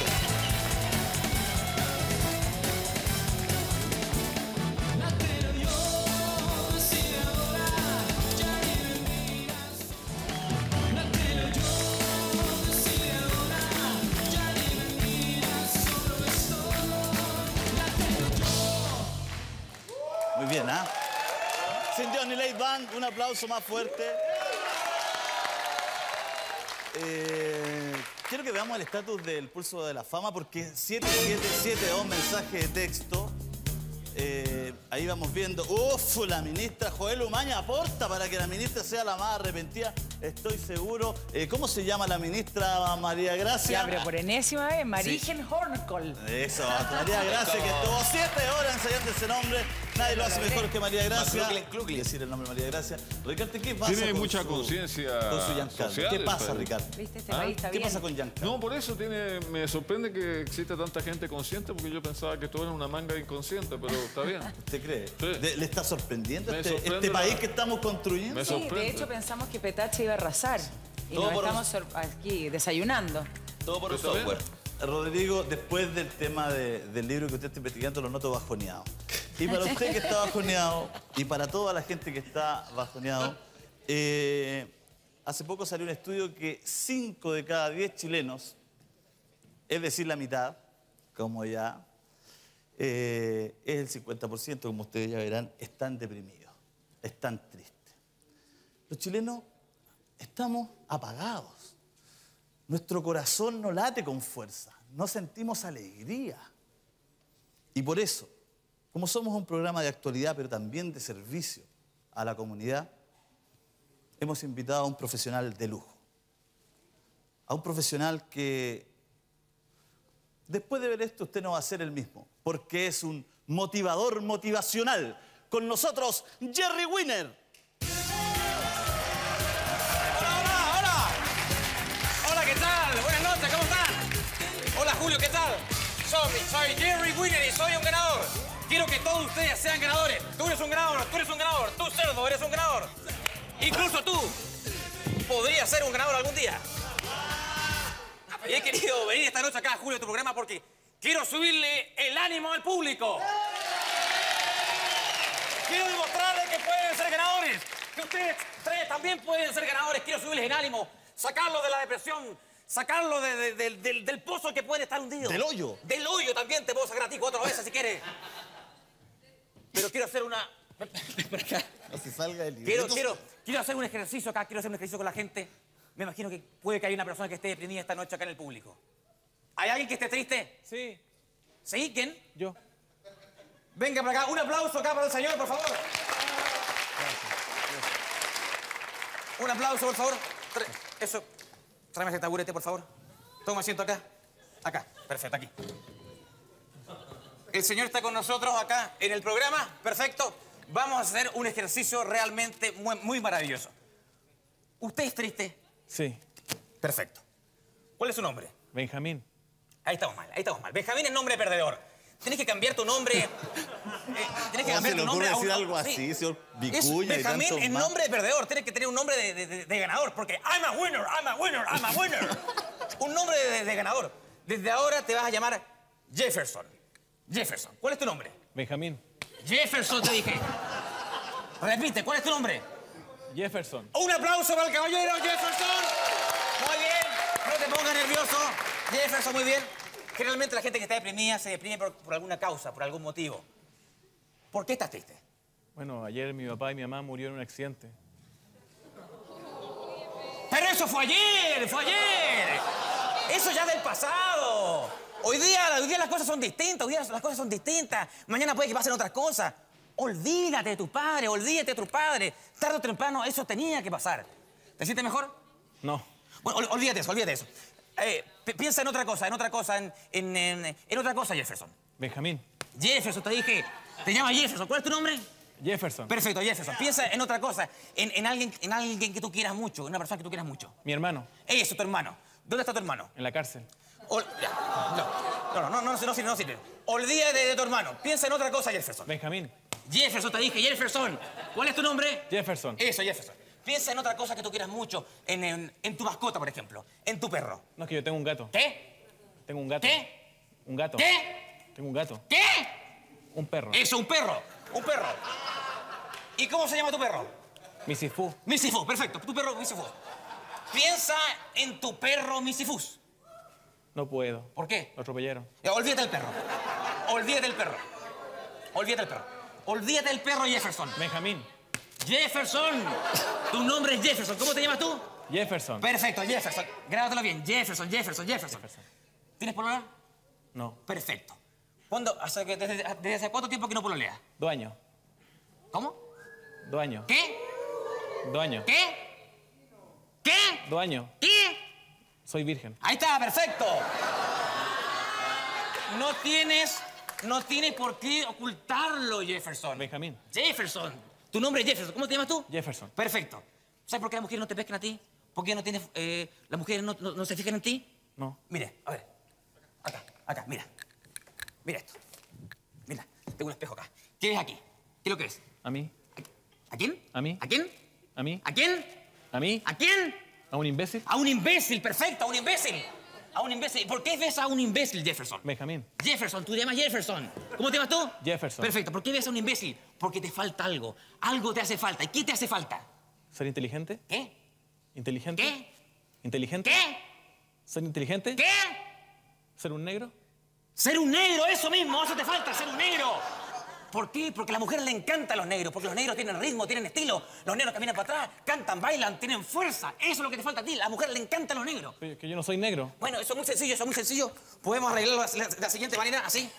Muy bien, ¿ah? Sin Johnny Late Band, un aplauso más fuerte. Eh, quiero que veamos el estatus del Pulso de la Fama porque siete siete siete dos mensajes de texto. Eh, ahí vamos viendo. Uf, la ministra Joel Umaña aporta para que la ministra sea la más arrepentida. Estoy seguro. Eh, ¿Cómo se llama la ministra María Gracia? Ya, pero por enésima vez, Marigen Hornkol. Eso, María Gracia, que estuvo siete horas ensayando ese nombre. Nadie lo hace mejor que María Gracia. Más Kluckling, Kluckling. Decir el nombre de María Gracia. Ricardo, ¿qué pasa Tiene con mucha su- conciencia con su Giancarlo? social, ¿Qué pasa, padre. Ricardo? ¿Viste? Este ¿Ah? país está ¿Qué bien. pasa con Giancarlo? No, por eso tiene, me sorprende que exista tanta gente consciente, porque yo pensaba que todo era una manga inconsciente, pero está bien. ¿Usted cree? Sí. De- ¿Le está sorprendiendo Me este, sorprende este la- país que estamos construyendo? Me Sí, sorprende. de hecho pensamos que Petache iba a arrasar. Y Todo nos por estamos sor- aquí desayunando. Todo por un ¿Está bien? software. Rodrigo, después del tema de- del libro que usted está investigando, lo noto bajoneado. Y para usted que está bajoneado, y para toda la gente que está bajoneado, eh, hace poco salió un estudio que cinco de cada diez chilenos, es decir, la mitad, como ya, eh, es el cincuenta por ciento, como ustedes ya verán, están deprimidos, están tristes. Los chilenos estamos apagados. Nuestro corazón no late con fuerza, no sentimos alegría. Y por eso, como somos un programa de actualidad, pero también de servicio a la comunidad, hemos invitado a un profesional de lujo. A un profesional que, después de ver esto, usted no va a ser el mismo, porque es un motivador motivacional. Con nosotros, Jerry Winner. Hola, hola. Hola, ¿qué tal? Buenas noches, ¿cómo están? Hola, Julio, ¿qué tal? Soy, soy Jerry Winner y soy un ganador. Quiero que todos ustedes sean ganadores. Tú eres un ganador, tú eres un ganador, tú, cerdo, eres un ganador. Incluso tú podrías ser un ganador algún día. Y he querido venir esta noche acá, Julio, a tu programa porque quiero subirle el ánimo al público. Quiero demostrarles que pueden ser ganadores. Que ustedes tres también pueden ser ganadores. Quiero subirles el ánimo, sacarlos de la depresión, sacarlo de- de- de- del, del pozo que puede estar hundido. ¿Del hoyo? Del hoyo también te puedo sacar a ti cuatro veces si quieres. Pero quiero hacer una... Por acá. No se salga del Quiero, libreto. quiero, quiero hacer un ejercicio acá, quiero hacer un ejercicio con la gente. Me imagino que puede que haya una persona que esté deprimida esta noche acá en el público. ¿Hay alguien que esté triste? Sí. ¿Sí? ¿Quién? Yo. Venga para acá, un aplauso acá para el señor, por favor. Un aplauso, por favor. Tra- Eso. Tráeme ese taburete, por favor. Toma asiento acá. Acá. Perfecto, aquí. El señor está con nosotros acá en el programa. Perfecto. Vamos a hacer un ejercicio realmente muy, muy maravilloso. ¿Usted es triste? Sí. Perfecto. ¿Cuál es su nombre? Benjamín. Ahí estamos mal, ahí estamos mal. Benjamín es nombre perdedor. Tienes que cambiar tu nombre. eh, tienes que ¿Cómo cambiar se le tu nombre ocurre a un decir algo sí. así, señor Es Vicuña y Benjamín tantos es más? nombre de perdedor. Tienes que tener un nombre de, de- de- de ganador, porque I'm a winner, I'm a winner, I'm a winner. Un nombre de, de ganador. Desde ahora te vas a llamar Jefferson. Jefferson. ¿Cuál es tu nombre? Benjamín. Jefferson, te dije. Repite, ¿cuál es tu nombre? Jefferson. Un aplauso para el caballero Jefferson. Muy bien. No te pongas nervioso. Jefferson, muy bien. Generalmente la gente que está deprimida se deprime por, por alguna causa, por algún motivo. ¿Por qué estás triste? Bueno, ayer mi papá y mi mamá murieron en un accidente. Pero eso fue ayer, fue ayer. Eso ya del pasado. Hoy día, hoy día las cosas son distintas, hoy día las cosas son distintas. Mañana puede que pasen otras cosas. Olvídate de tu padre, olvídate de tu padre. Tarde o temprano eso tenía que pasar. ¿Te sientes mejor? No. Bueno, ol- olvídate eso, olvídate eso. Eh, pi- piensa en otra cosa, en otra cosa, en, en, en- en otra cosa, Jefferson. Benjamín. Jefferson, te dije. Te llamas Jefferson. ¿Cuál es tu nombre? Jefferson. Perfecto, Jefferson. Piensa en otra cosa, en, en alguien, en alguien que tú quieras mucho, una persona que tú quieras mucho. Mi hermano. Eso, tu hermano. ¿Dónde está tu hermano? En la cárcel. Ol- ya, no, no, no, no, no, no sirve, no sirve. Olvídate de tu hermano. Piensa en otra cosa, Jefferson. Benjamín. Jefferson, te dije, Jefferson. ¿Cuál es tu nombre? Jefferson. Eso, Jefferson. Piensa en otra cosa que tú quieras mucho, en, en- en tu mascota, por ejemplo, en tu perro. No, es que yo tengo un gato. ¿Qué? Tengo un gato. ¿Qué? Un gato. ¿Qué? Tengo un gato. ¿Qué? Un perro. Eso, un perro. Un perro. ¿Y cómo se llama tu perro? Misifú. Misifú, perfecto. Tu perro Misifú. Piensa en tu perro Misifus. No puedo. ¿Por qué? Lo atropellaron. Ya, olvídate del perro. Olvídate del perro. Olvídate del perro. Olvídate del perro Jefferson. Benjamín. Jefferson. Tu nombre es Jefferson. ¿Cómo te llamas tú? Jefferson. Perfecto, Jefferson. Grábatelo bien. Jefferson, Jefferson, Jefferson. ¿Tienes polola? No. Perfecto. ¿Cuándo? Hace que- ¿Desde, desde hace cuánto tiempo que no pololeas? Dos años. ¿Cómo? Dos años. ¿Qué? Dos años. ¿Qué? ¿Qué? Dos años. ¿Qué? Soy virgen. Ahí está, perfecto. No tienes, no tienes por qué ocultarlo, Jefferson. Benjamín. Jefferson. Tu nombre es Jefferson. ¿Cómo te llamas tú? Jefferson. Perfecto. ¿Sabes por qué las mujeres no te pescan a ti? ¿Por qué no tienes, eh, las mujeres no, no- no se fijan en ti? No. Mire, a ver. Acá, acá, mira. Mira esto. Mira, tengo un espejo acá. ¿Qué ves aquí? ¿Qué es lo que es? ¿A mí? ¿A quién? ¿A mí? ¿A quién? ¿A mí? ¿A quién? ¿A mí? ¿A quién? ¿A un imbécil? A un imbécil, perfecto, a un imbécil. A un imbécil. ¿Por qué ves a un imbécil, Jefferson? Benjamín. Jefferson, tú te llamas Jefferson. ¿Cómo te llamas tú? Jefferson. Perfecto. ¿Por qué ves a un imbécil? Porque te falta algo. Algo te hace falta. ¿Y qué te hace falta? ¿Ser inteligente? ¿Qué? ¿Inteligente? ¿Qué? ¿Inteligente? ¿Qué? ¿Ser inteligente? ¿Qué? ¿Ser un negro? Ser un negro, eso mismo, eso te falta, ser un negro. ¿Por qué? Porque a la mujer le encantan los negros, porque los negros tienen ritmo, tienen estilo. Los negros caminan para atrás, cantan, bailan, tienen fuerza. Eso es lo que te falta a ti. A la mujer le encantan los negros. Pero es que yo no soy negro. Bueno, eso es muy sencillo, eso es muy sencillo. Podemos arreglarlo de la, de la siguiente manera, así.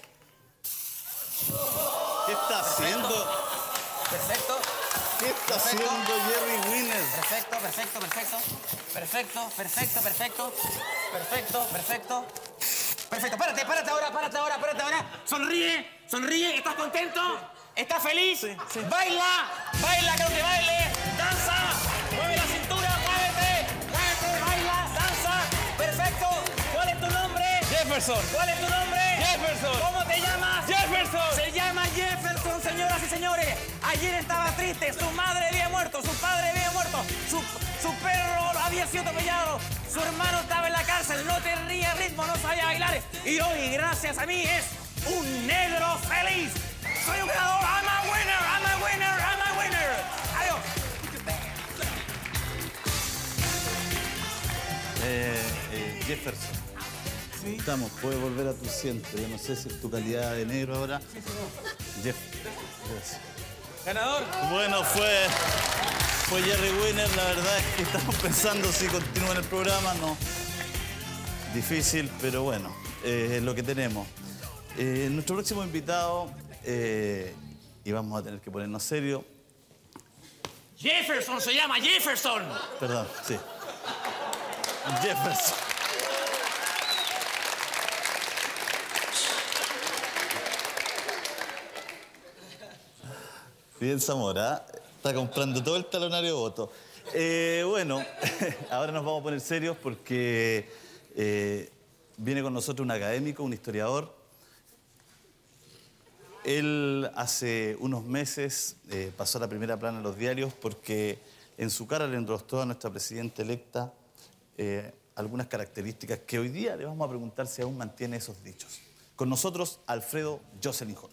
¿Qué está haciendo? Perfecto. ¿Qué está Perfecto. haciendo Jerry Winner? Perfecto, perfecto, perfecto. Perfecto, perfecto, perfecto. Perfecto, perfecto. Perfecto, párate, párate ahora, párate ahora, párate ahora. Sonríe, sonríe, ¿estás contento? ¿Estás feliz? Sí, sí. Baila, baila, creo que baile. Danza, mueve la cintura, muévete, muévete, baila, danza. Perfecto. ¿Cuál es tu nombre? Jefferson. ¿Cuál es tu nombre? Jefferson. ¿Cómo te llamas? Jefferson. Se llama Jefferson, señoras y señores. Ayer estaba triste, su madre había muerto, su padre había muerto, su, su perro había sido atropellado, su hermano estaba en la cárcel, no tenía ritmo, no sabía bailar. Y hoy, gracias a mí, es un negro feliz. Soy un ganador. I'm a winner, I'm a winner, I'm a winner. Adiós. Eh, eh, Jefferson. ¿Sí? Estamos, puedes volver a tu asiento. Yo no sé si es tu calidad de negro ahora. Jeff. Yes. Ganador. Bueno, fue, fue Jerry Winner. La verdad es que estamos pensando si continúa en el programa. No. Difícil, pero bueno, eh, es lo que tenemos. Eh, nuestro próximo invitado, eh, y vamos a tener que ponernos serios. Jefferson se llama Jefferson. Perdón, sí. Jefferson. Bien, Zamora, está comprando todo el talonario de voto. Eh, bueno, ahora nos vamos a poner serios porque eh, viene con nosotros un académico, un historiador. Él hace unos meses eh, pasó a la primera plana en los diarios porque en su cara le enrostó a nuestra presidenta electa eh, algunas características que hoy día le vamos a preguntar si aún mantiene esos dichos. Con nosotros, Alfredo Jocelyn Holt.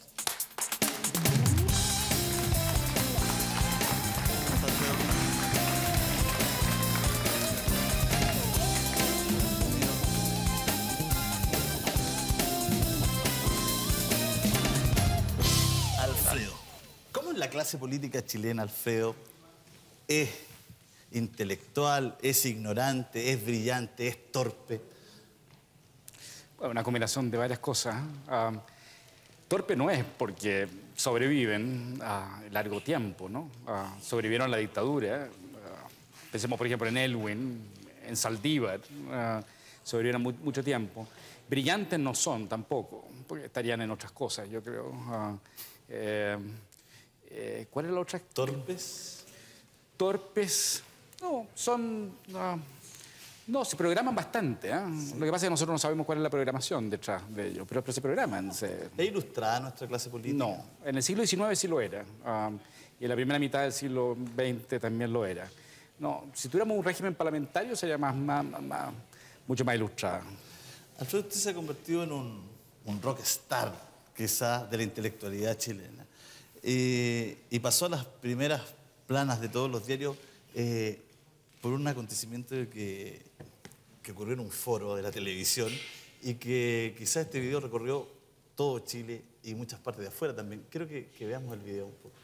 La clase política chilena, Alfredo, es intelectual, es ignorante, es brillante, es torpe. Bueno, una combinación de varias cosas. Uh, torpe no es porque sobreviven a largo tiempo, ¿no? Uh, sobrevivieron a la dictadura. Uh, pensemos, por ejemplo, en Elwin, en Saldívar. Uh, sobrevivieron mu mucho tiempo. Brillantes no son tampoco, porque estarían en otras cosas, yo creo. Uh, eh, Eh, ¿Cuál es la otra? ¿Torpes? Torpes. No, son... No, no se programan bastante. ¿eh? Sí. Lo que pasa es que nosotros no sabemos cuál es la programación detrás de ellos, pero, pero se programan. Se... ¿Es ilustrada nuestra clase política? No, en el siglo diecinueve sí lo era. Um, y en la primera mitad del siglo veinte también lo era. No, si tuviéramos un régimen parlamentario sería más, más, más, más mucho más ilustrada. Alfredo, usted se ha convertido en un, un rockstar, quizás, de la intelectualidad chilena. Eh, y pasó a las primeras planas de todos los diarios eh, por un acontecimiento que, que ocurrió en un foro de la televisión y que quizás este video recorrió todo Chile y muchas partes de afuera también. Quiero que, que veamos el video un poco.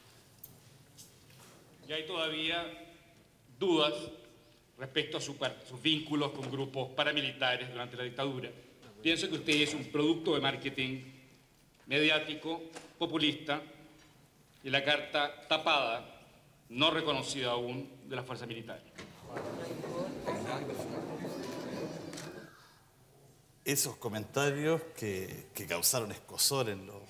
Y hay todavía dudas respecto a su, sus vínculos con grupos paramilitares durante la dictadura. Pienso que usted es un producto de marketing mediático, populista, y la carta tapada, no reconocida aún, de las fuerzas militares. Esos comentarios que, que causaron escozor en, lo,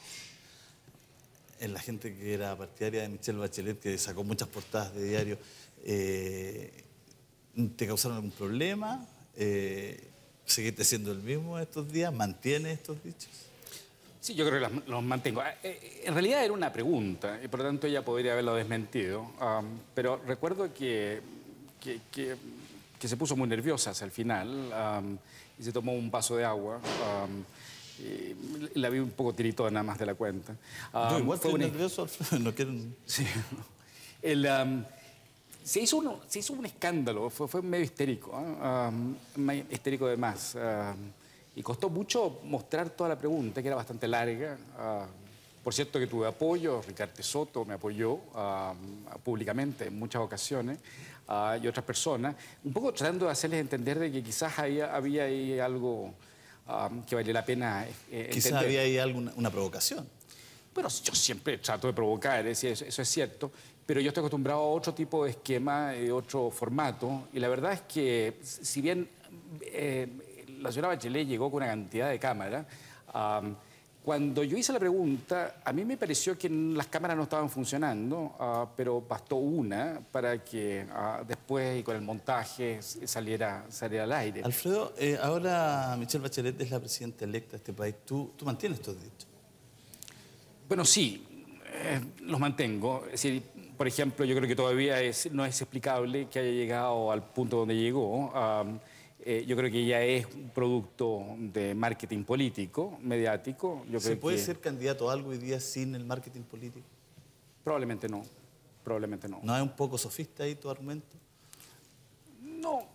en la gente que era partidaria de Michelle Bachelet, que sacó muchas portadas de diario, eh, ¿te causaron algún problema? Eh, ¿Seguiste siendo el mismo estos días? ¿Mantienes estos dichos? Sí, yo creo que los, los mantengo. En realidad era una pregunta y por lo tanto ella podría haberlo desmentido. Um, pero recuerdo que, que, que, que se puso muy nerviosa hacia el final um, y se tomó un vaso de agua. Um, y la vi un poco tiritona más de la cuenta. Um, Yo igual fue estoy una... nervioso, Alfredo. No quiero... Sí. El, um, se, hizo uno, se hizo un escándalo, fue, fue medio histérico, ¿eh? um, histérico de más. Um, Y costó mucho mostrar toda la pregunta, que era bastante larga. Uh, por cierto que tuve apoyo, Ricardo Soto me apoyó uh, públicamente en muchas ocasiones, uh, y otras personas, un poco tratando de hacerles entender de que quizás había, había ahí algo uh, que valía la pena eh, entender. Quizás había ahí alguna una provocación. Bueno, yo siempre trato de provocar, es decir, eso, eso es cierto, pero yo estoy acostumbrado a otro tipo de esquema, de otro formato, y la verdad es que si bien... Eh, la señora Bachelet llegó con una cantidad de cámaras. Um, cuando yo hice la pregunta, a mí me pareció que las cámaras no estaban funcionando, uh, pero bastó una para que uh, después y con el montaje saliera, saliera al aire. Alfredo, eh, ahora Michelle Bachelet es la presidenta electa de este país. ¿Tú, tú mantienes estos dichos? Bueno, sí, eh, los mantengo. Es decir, por ejemplo, yo creo que todavía es, no es explicable que haya llegado al punto donde llegó. Um, Eh, yo creo que ella es un producto de marketing político, mediático. Yo ¿Se creo puede que... ser candidato a algo hoy día sin el marketing político? Probablemente no, probablemente no. ¿No es un poco sofista ahí tu argumento? No,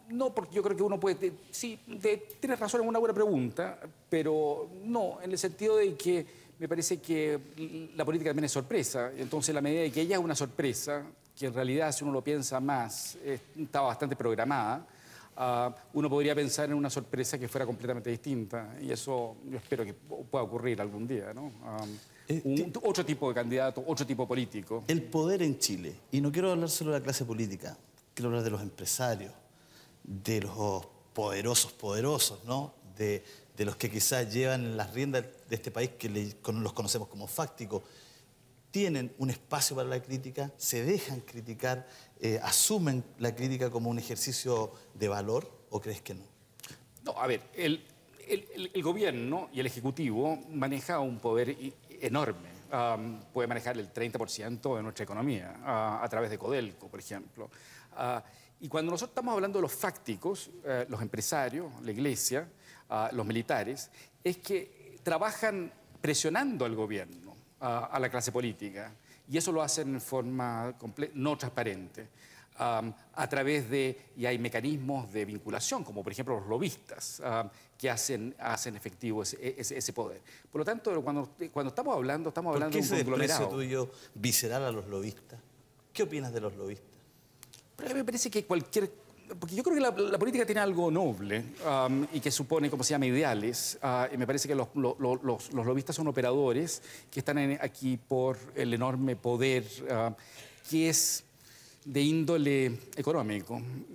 no, porque yo creo que uno puede... Sí, de, tienes razón, es una buena pregunta, pero no, en el sentido de que me parece que la política también es sorpresa. Entonces, la medida de que ella es una sorpresa, que en realidad, si uno lo piensa más, está bastante programada, uh, uno podría pensar en una sorpresa que fuera completamente distinta. Y eso yo espero que pueda ocurrir algún día, ¿no? Um, Eh, un, otro tipo de candidato, otro tipo político. El poder en Chile, y no quiero hablar solo de la clase política, quiero hablar de los empresarios, de los poderosos poderosos, ¿no? De, de los que quizás llevan las riendas de este país, que le, los conocemos como fácticos, tienen un espacio para la crítica, se dejan criticar, eh, asumen la crítica como un ejercicio de valor, ¿o crees que no? No, a ver, el, el, el, el gobierno y el Ejecutivo maneja un poder enorme. Um, puede manejar el treinta por ciento de nuestra economía uh, a través de Codelco, por ejemplo. Uh, y cuando nosotros estamos hablando de los fácticos, uh, los empresarios, la iglesia, uh, los militares, es que trabajan presionando al gobierno, uh, a la clase política, y eso lo hacen en forma no transparente. Um, a través de, y hay mecanismos de vinculación, como por ejemplo los lobistas, um, que hacen, hacen efectivo ese, ese, ese poder. Por lo tanto, cuando, cuando estamos hablando, estamos hablando de un conglomerado. ¿Por qué ese desprecio tuyo visceral a los lobistas? ¿Qué opinas de los lobistas? Pero a mí me parece que cualquier... Porque yo creo que la, la política tiene algo noble um, y que supone, como se llama, ideales. Uh, y me parece que los, los, los, los lobistas son operadores que están en, aquí por el enorme poder uh, que es de índole económico.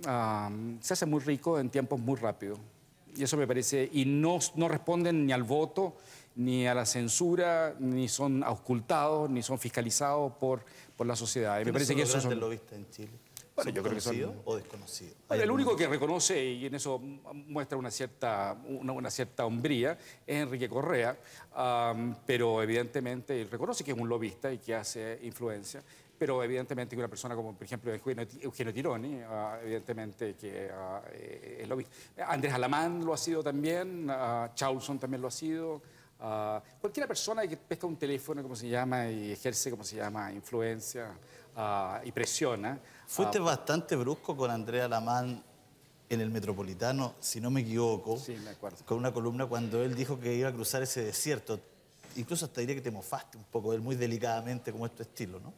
Uh, se hace muy rico en tiempos muy rápidos. Y eso me parece... Y no, no responden ni al voto, ni a la censura, ni son auscultados, ni son fiscalizados por, por la sociedad. Y me parece que eso son... lobistas en Chile? Bueno, yo creo que son... ¿Conocidos o desconocidos? Bueno, el único que reconoce, y en eso muestra una cierta, una, una cierta hombría, es Enrique Correa, um, pero evidentemente reconoce que es un lobista y que hace influencia, pero evidentemente que una persona como, por ejemplo, Eugenio, Eugenio Tironi, uh, evidentemente que uh, es lobista. Andrés Alamán lo ha sido también, uh, Chaulson también lo ha sido. Uh, cualquier persona que pesca un teléfono, como se llama, y ejerce, como se llama, influencia uh, y presiona. Fuiste uh, bastante brusco con Andrés Alamán en el Metropolitano, si no me equivoco, sí, me acuerdo, con una columna cuando él dijo que iba a cruzar ese desierto. Incluso hasta diría que te mofaste un poco de él, muy delicadamente, como es tu estilo, ¿no?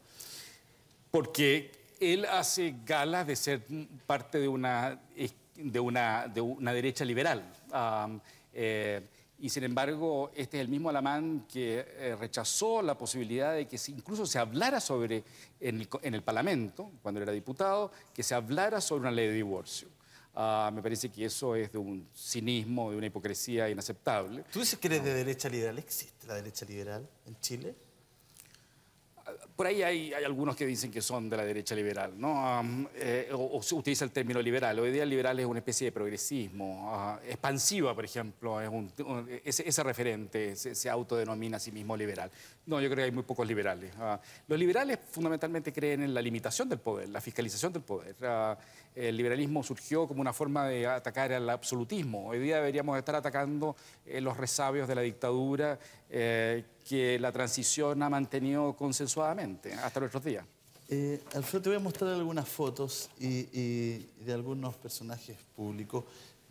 Porque él hace gala de ser parte de una, de una, de una derecha liberal. Um, eh, y sin embargo, este es el mismo Alamán que eh, rechazó la posibilidad de que se, incluso se hablara sobre, en el, en el Parlamento, cuando era diputado, que se hablara sobre una ley de divorcio. Uh, me parece que eso es de un cinismo, de una hipocresía inaceptable. ¿Tú dices que eres de derecha liberal? ¿Existe la derecha liberal en Chile? Por ahí hay, hay algunos que dicen que son de la derecha liberal, ¿no? Um, eh, o, o se utiliza el término liberal. Hoy día el liberal es una especie de progresismo. Uh, expansiva, por ejemplo, es un, un, ese, ese referente se, se autodenomina a sí mismo liberal. No, yo creo que hay muy pocos liberales. Uh, los liberales fundamentalmente creen en la limitación del poder, la fiscalización del poder. Uh, el liberalismo surgió como una forma de atacar al absolutismo. Hoy día deberíamos estar atacando eh, los resabios de la dictadura eh, que la transición ha mantenido consensuadamente hasta nuestros días. Eh, Alfredo, te voy a mostrar algunas fotos y, y de algunos personajes públicos.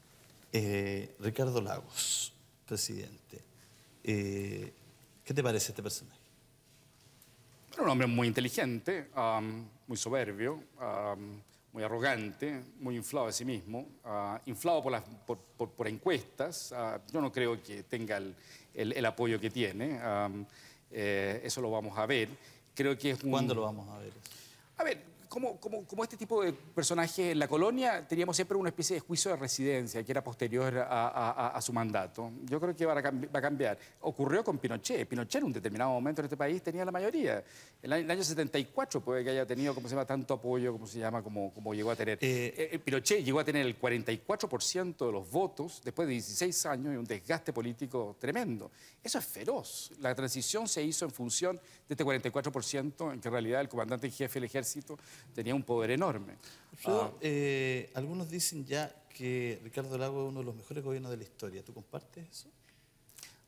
Eh, Ricardo Lagos, presidente. Eh, ¿Qué te parece este personaje? Era un hombre muy inteligente, um, muy soberbio, um, muy arrogante, muy inflado de sí mismo, uh, inflado por, las, por, por, por encuestas. Uh, yo no creo que tenga el, el, el apoyo que tiene. Um, eh, eso lo vamos a ver. Creo que es un... ¿Cuándo lo vamos a ver? A ver, como, como, como este tipo de personaje en la colonia, teníamos siempre una especie de juicio de residencia que era posterior a, a, a su mandato. Yo creo que va a, cambi va a cambiar. Ocurrió con Pinochet. Pinochet en un determinado momento en este país tenía la mayoría. En el año setenta y cuatro puede que haya tenido, como se llama, tanto apoyo, como se llama, como, como llegó a tener. Eh, eh, Pinochet llegó a tener el cuarenta y cuatro por ciento de los votos después de dieciséis años y un desgaste político tremendo. Eso es feroz. La transición se hizo en función de este cuarenta y cuatro por ciento en que en realidad el comandante en jefe del ejército tenía un poder enorme. Alfredo, Ah, eh, algunos dicen ya que Ricardo Lagos es uno de los mejores gobiernos de la historia. ¿Tú compartes eso?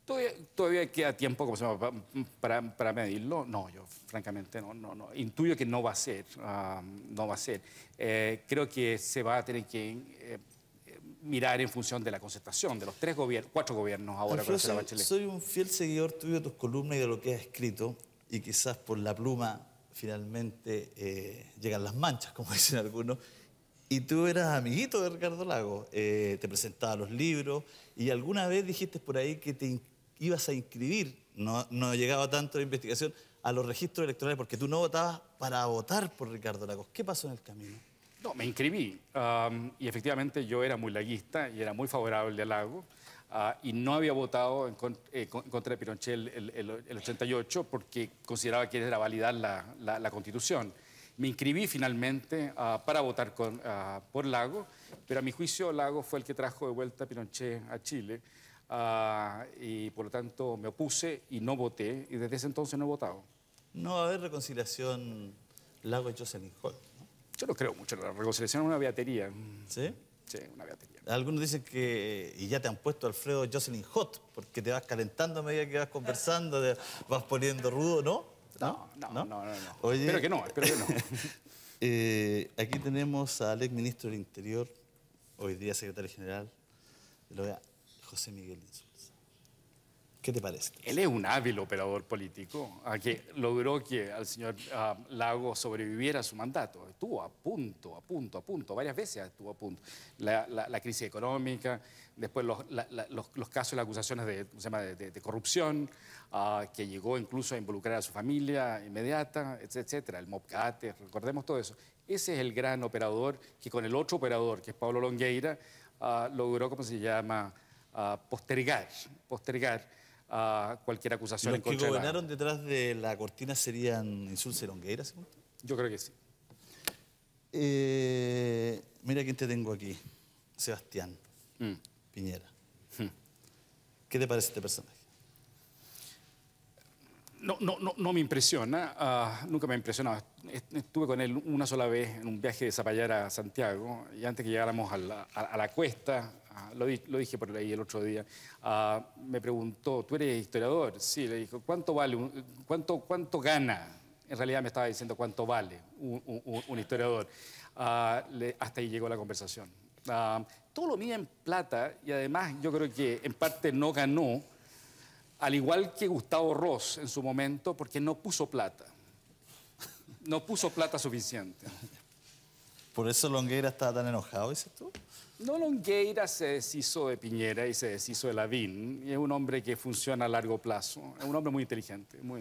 Todavía, todavía queda tiempo, como se llama, para, para medirlo. No, yo francamente no, no, no. Intuyo que no va a ser, uh, no va a ser. Eh, creo que se va a tener que eh, mirar en función de la concertación de los tres gobiernos, cuatro gobiernos ahora Alfredo, con la soy, Bachelet. soy un fiel seguidor tuyo de tus columnas y de lo que has escrito, y quizás por la pluma finalmente eh, llegan las manchas, como dicen algunos. Y tú eras amiguito de Ricardo Lagos, eh, te presentaba los libros, y alguna vez dijiste por ahí que te ibas a inscribir, no, no llegaba tanto la investigación, a los registros electorales, porque tú no votabas para votar por Ricardo Lagos. ¿Qué pasó en el camino? No, me inscribí, um, y efectivamente yo era muy laguista y era muy favorable a Lagos, uh, y no había votado en, con, eh, en contra de Pinochet el, el, el, el ochenta y ocho porque consideraba que era validar la, la, la Constitución. Me inscribí finalmente uh, para votar con, uh, por Lagos, pero a mi juicio Lagos fue el que trajo de vuelta a Pinochet a Chile, uh, y por lo tanto me opuse y no voté, y desde ese entonces no he votado. No va a haber reconciliación Lagos-Jocelyn Holt, ¿no? Yo no creo mucho en la reconciliación, es una beatería. ¿Sí? Sí, una beatería. Algunos dicen que, y ya te han puesto Alfredo Jocelyn Hot, porque te vas calentando a medida que vas conversando, te vas poniendo rudo, ¿no? No, no, no, no. no, no. Oye, espero que no, espero que no. eh, aquí tenemos al ex ministro del Interior, hoy día secretario general de la O E A, José Miguel Insulza. ¿Qué te parece? Él es un hábil operador político a que logró que al señor uh, Lagos sobreviviera a su mandato. Estuvo a punto, a punto, a punto, varias veces estuvo a punto. La, la, la crisis económica, después los, la, la, los, los casos y las acusaciones de, ¿cómo se llama? de, de, de corrupción, uh, que llegó incluso a involucrar a su familia inmediata, etcétera, el Mobcate, recordemos todo eso. Ese es el gran operador que con el otro operador, que es Pablo Longueira, uh, logró, ¿cómo se llama?, uh, postergar, postergar a cualquier acusación ¿Los en contra que de la... gobernaron detrás de la cortina serían Insulza y Longueira, según tú? Yo creo que sí. Eh, mira quién te tengo aquí, Sebastián mm. Piñera. Mm. ¿Qué te parece este personaje? No, no, no, no me impresiona, uh, nunca me ha impresionado. Estuve con él una sola vez en un viaje de Zapallar a Santiago, y antes que llegáramos a la, a, a la cuesta, uh, lo, di, lo dije por ahí el otro día, uh, me preguntó, ¿tú eres historiador? Sí, le dijo, ¿cuánto vale, un, cuánto, cuánto gana? En realidad me estaba diciendo cuánto vale un, un, un historiador. Uh, le, hasta ahí llegó la conversación. Uh, todo lo mide en plata, y además yo creo que en parte no ganó, al igual que Gustavo Ross en su momento, porque no puso plata. No puso plata suficiente. ¿Por eso Longueira estaba tan enojado, dices tú? No, Longueira se deshizo de Piñera y se deshizo de Lavín. Y es un hombre que funciona a largo plazo. Es un hombre muy inteligente. Muy...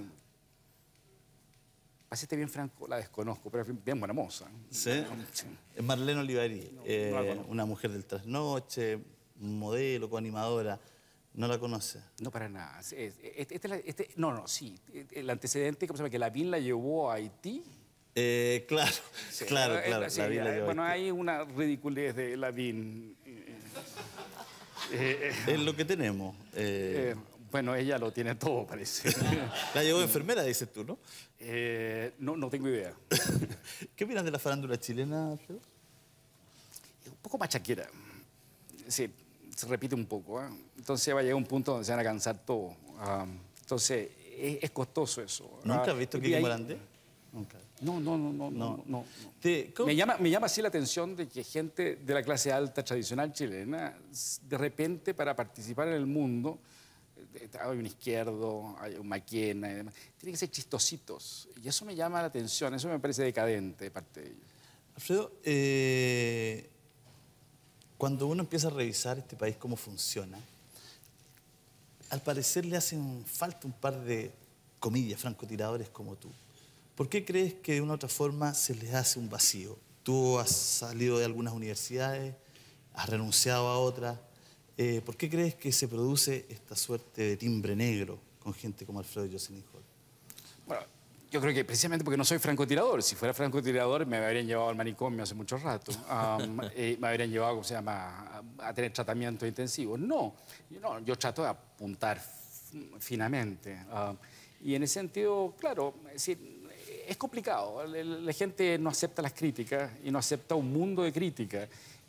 Para serte bien franco, la desconozco, pero es bien buena moza. ¿Sí? Sí. Es Marlene Olivarí, no, eh, no una mujer del trasnoche, modelo, coanimadora. ¿No la conoce? No, para nada. Este, este, este, no, no, sí. El antecedente, ¿cómo se llama? Que Lavín la llevó a Haití. Eh, claro, sí, claro, claro. Sí, Lavín la llevó bueno, a Haití. hay una ridiculez de Lavín. Eh, eh, es lo que tenemos. Eh, bueno, ella lo tiene todo, parece. La llevó enfermera, dices tú, ¿no? Eh, no, no tengo idea. ¿Qué opinas de la farándula chilena, Alfredo? Es un poco machaquera. Sí. Se repite un poco, ¿eh? Entonces va a llegar un punto donde se van a cansar todos. Um, entonces, es, es costoso eso. ¿Nunca uh, has visto Kiki Morandé? Nunca. No, no, no, no, no. no, no. Te, me, llama, me llama así la atención de que gente de la clase alta tradicional chilena, de repente para participar en el mundo, hay un Izquierdo, hay un Maquena y demás, tienen que ser chistositos. Y eso me llama la atención, eso me parece decadente de parte de ellos. Alfredo, eh... cuando uno empieza a revisar este país, cómo funciona, al parecer le hacen falta un par de, comillas, francotiradores como tú. ¿Por qué crees que de una u otra forma se les hace un vacío? Tú has salido de algunas universidades, has renunciado a otras. Eh, ¿Por qué crees que se produce esta suerte de timbre negro con gente como Alfredo Jocelyn Holt? Bueno, yo creo que precisamente porque no soy francotirador. Si fuera francotirador me habrían llevado al manicomio hace mucho rato. Um, eh, me habrían llevado, ¿cómo se llama?, a, a tener tratamientos intensivos. No, yo, no, yo trato de apuntar finamente. Uh, y en ese sentido, claro, es, decir, es complicado. La, la gente no acepta las críticas y no acepta un mundo de críticas.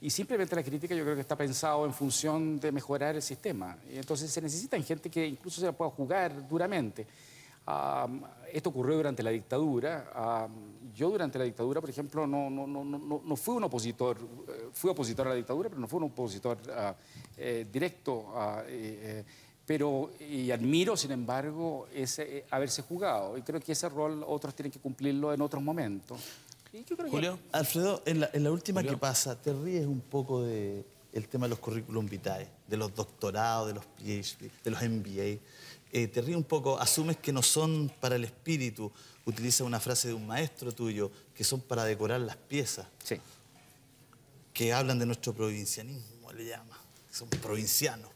Y simplemente la crítica yo creo que está pensado en función de mejorar el sistema. Y entonces se necesitan gente que incluso se la pueda jugar duramente. Um, esto ocurrió durante la dictadura. Um, yo durante la dictadura, por ejemplo, no, no, no, no, no fui un opositor, eh, fui opositor a la dictadura, pero no fui un opositor uh, eh, directo. Uh, eh, pero, y admiro, sin embargo, ese, eh, haberse jugado. Y creo que ese rol otros tienen que cumplirlo en otros momentos. Y yo creo Julio, que... Alfredo, en la, en la última Julio. que pasa, te ríes un poco del tema de los currículum vitae, de los doctorados, de los P H D, de los M B A. Eh, te ríes un poco, asumes que no son para el espíritu, utilizas una frase de un maestro tuyo, que son para decorar las piezas. Sí. Que hablan de nuestro provincianismo, le llama, son provincianos.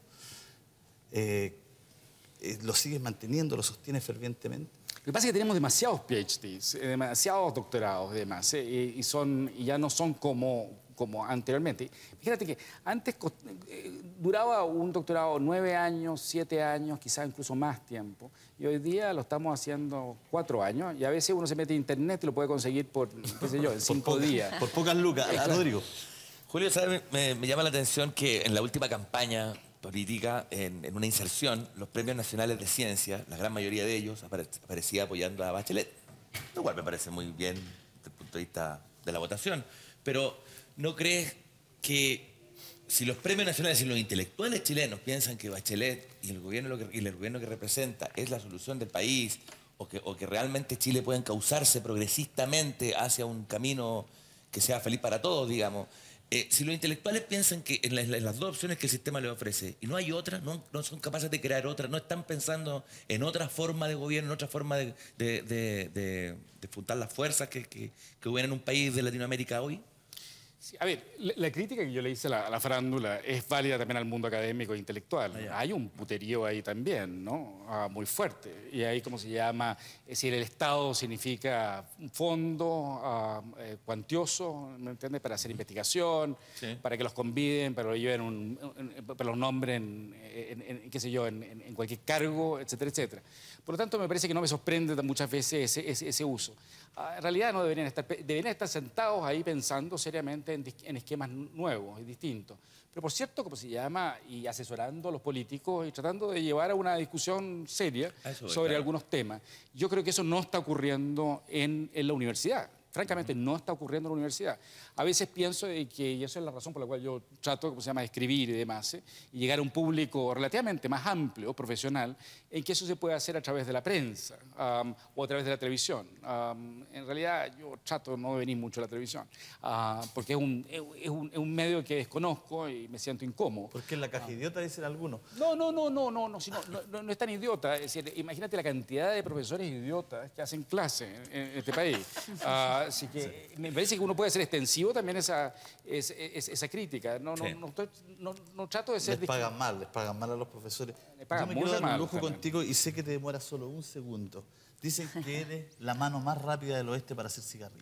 Eh, eh, ¿Lo sigues manteniendo, lo sostienes fervientemente? Lo que pasa es que tenemos demasiados P H Ds, eh, demasiados doctorados, además, eh, y, y, son, y ya no son como, como anteriormente. Fíjate que antes eh, duraba un doctorado nueve años, siete años, quizás incluso más tiempo, y hoy día lo estamos haciendo cuatro años, y a veces uno se mete en internet y lo puede conseguir por, qué sé yo, en cinco poca, días. Por pocas lucas, Eh, claro. Rodrigo. Julio, ¿sabe? Me, me llama la atención que en la última campaña política, en, en una inserción, los premios nacionales de ciencia, la gran mayoría de ellos apare, aparecía apoyando a Bachelet, lo cual me parece muy bien desde el punto de vista de la votación. Pero ¿no crees que si los premios nacionales y los intelectuales chilenos piensan que Bachelet y el gobierno, lo que, y el gobierno que representa es la solución del país, o que, o que realmente Chile puede encauzarse progresistamente hacia un camino que sea feliz para todos, digamos? Eh, si los intelectuales piensan que en las, en las dos opciones que el sistema les ofrece y no hay otra, no, no son capaces de crear otra, no están pensando en otra forma de gobierno, en otra forma de, de, de, de, de fundar las fuerzas que, que, que hubieran en un país de Latinoamérica hoy. Sí, a ver, la, la crítica que yo le hice a la, a la farándula es válida también al mundo académico e intelectual. Ah, hay un puterío ahí también, ¿no? Ah, muy fuerte. Y ahí, ¿cómo se llama? Es decir, el Estado significa un fondo ah, eh, cuantioso, ¿me entiendes? Para hacer investigación, sí. Para que los conviden, para, lo lleven un, un, para los nombren, en, en, en, qué sé yo, en, en, en cualquier cargo, etcétera, etcétera. Por lo tanto, me parece que no me sorprende muchas veces ese, ese, ese uso. Ah, en realidad no deberían estar, deberían estar sentados ahí pensando seriamente en, en esquemas nuevos y distintos. Pero por cierto, ¿cómo se llama? Y asesorando a los políticos y tratando de llevar a una discusión seria eso, sobre claro. algunos temas. Yo creo que eso no está ocurriendo en, en la universidad. Francamente, no está ocurriendo en la universidad. A veces pienso de que, y eso es la razón por la cual yo trato, ¿cómo se llama?, de escribir y demás, ¿eh? y llegar a un público relativamente más amplio, profesional, en que eso se puede hacer a través de la prensa um, o a través de la televisión. Um, en realidad, yo trato de no venir mucho a la televisión, uh, porque es un, es, un, es un medio que desconozco y me siento incómodo. Porque en la caja idiota dicen algunos. No, no, no, no, no, no, si no, no, no es tan idiota. Es decir, imagínate la cantidad de profesores idiotas que hacen clase en, en este país. Uh, Así que sí. Me parece que uno puede ser extensivo también esa, esa, esa crítica. No, no, sí. no, estoy, no, no trato de ser... Les pagan mal, les pagan mal a los profesores. Les pagan Yo me muy quiero dar mal un lujo también. contigo y sé que te demora solo un segundo. Dicen que eres la mano más rápida del oeste para hacer cigarrillos.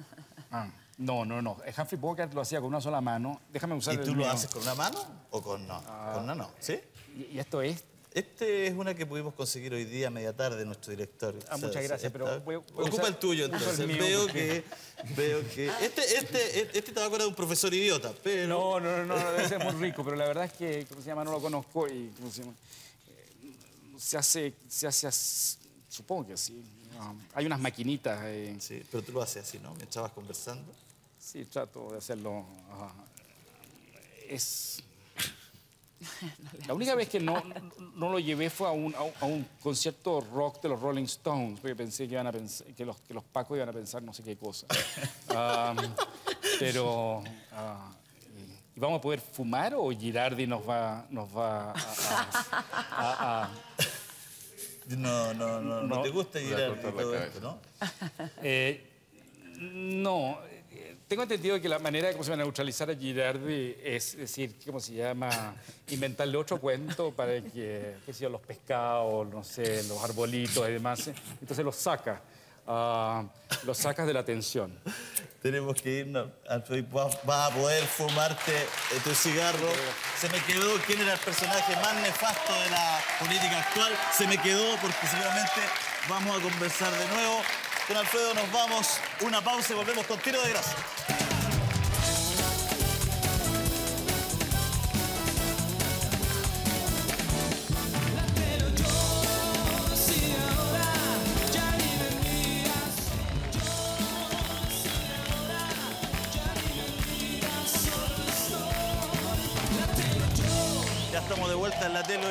Ah, no, no, no. Humphrey Bogart lo hacía con una sola mano. Déjame usar ¿Y el tú lo mío. haces con una mano o con no? Ah. Con una no, ¿sí? ¿Y, y esto es? Este es una que pudimos conseguir hoy día, media tarde, nuestro director. Ah, muchas gracias, pero voy- voy a Ocupa usar- el tuyo, uso el entonces. mío veo, porque- que, veo que... Este, este, este te va a acordar de un profesor idiota, pero... No, no, no, no, debe ser muy rico, pero la verdad es que, ¿cómo se llama? No lo conozco y, ¿cómo se llama? Eh, se hace, se hace, as- supongo que sí. Um, hay unas maquinitas. Eh. Sí, pero tú lo haces así, ¿no? Mientras vas conversando. Sí, trato de hacerlo. Ajá. Es... La única vez que no, no lo llevé fue a un, a un- a un concierto rock de los Rolling Stones, porque pensé que, iban a pensar, que, los, que los pacos iban a pensar no sé qué cosa. Um, pero... ah, ¿y vamos a poder fumar o Girardi nos va, nos va a... a- a- a- No, no, no, no, No. te gusta Voy a Girardi cortar y la todo cabeza. esto, ¿no? Eh, no, eh, tengo entendido que la manera de cómo se va a neutralizar a Girardi es decir, ¿cómo se llama? Inventarle otro cuento para que, qué sé yo, los pescados, no sé, los arbolitos y demás, ¿eh? Entonces los saca, ah, los sacas de la atención. Tenemos que irnos, Alfredo, y vas vas a poder fumarte eh, tu cigarro. Se me quedó quién era el personaje más nefasto de la política actual. Se me quedó porque seguramente vamos a conversar de nuevo. Con Alfredo nos vamos, una pausa y volvemos con Tiro de Grasa.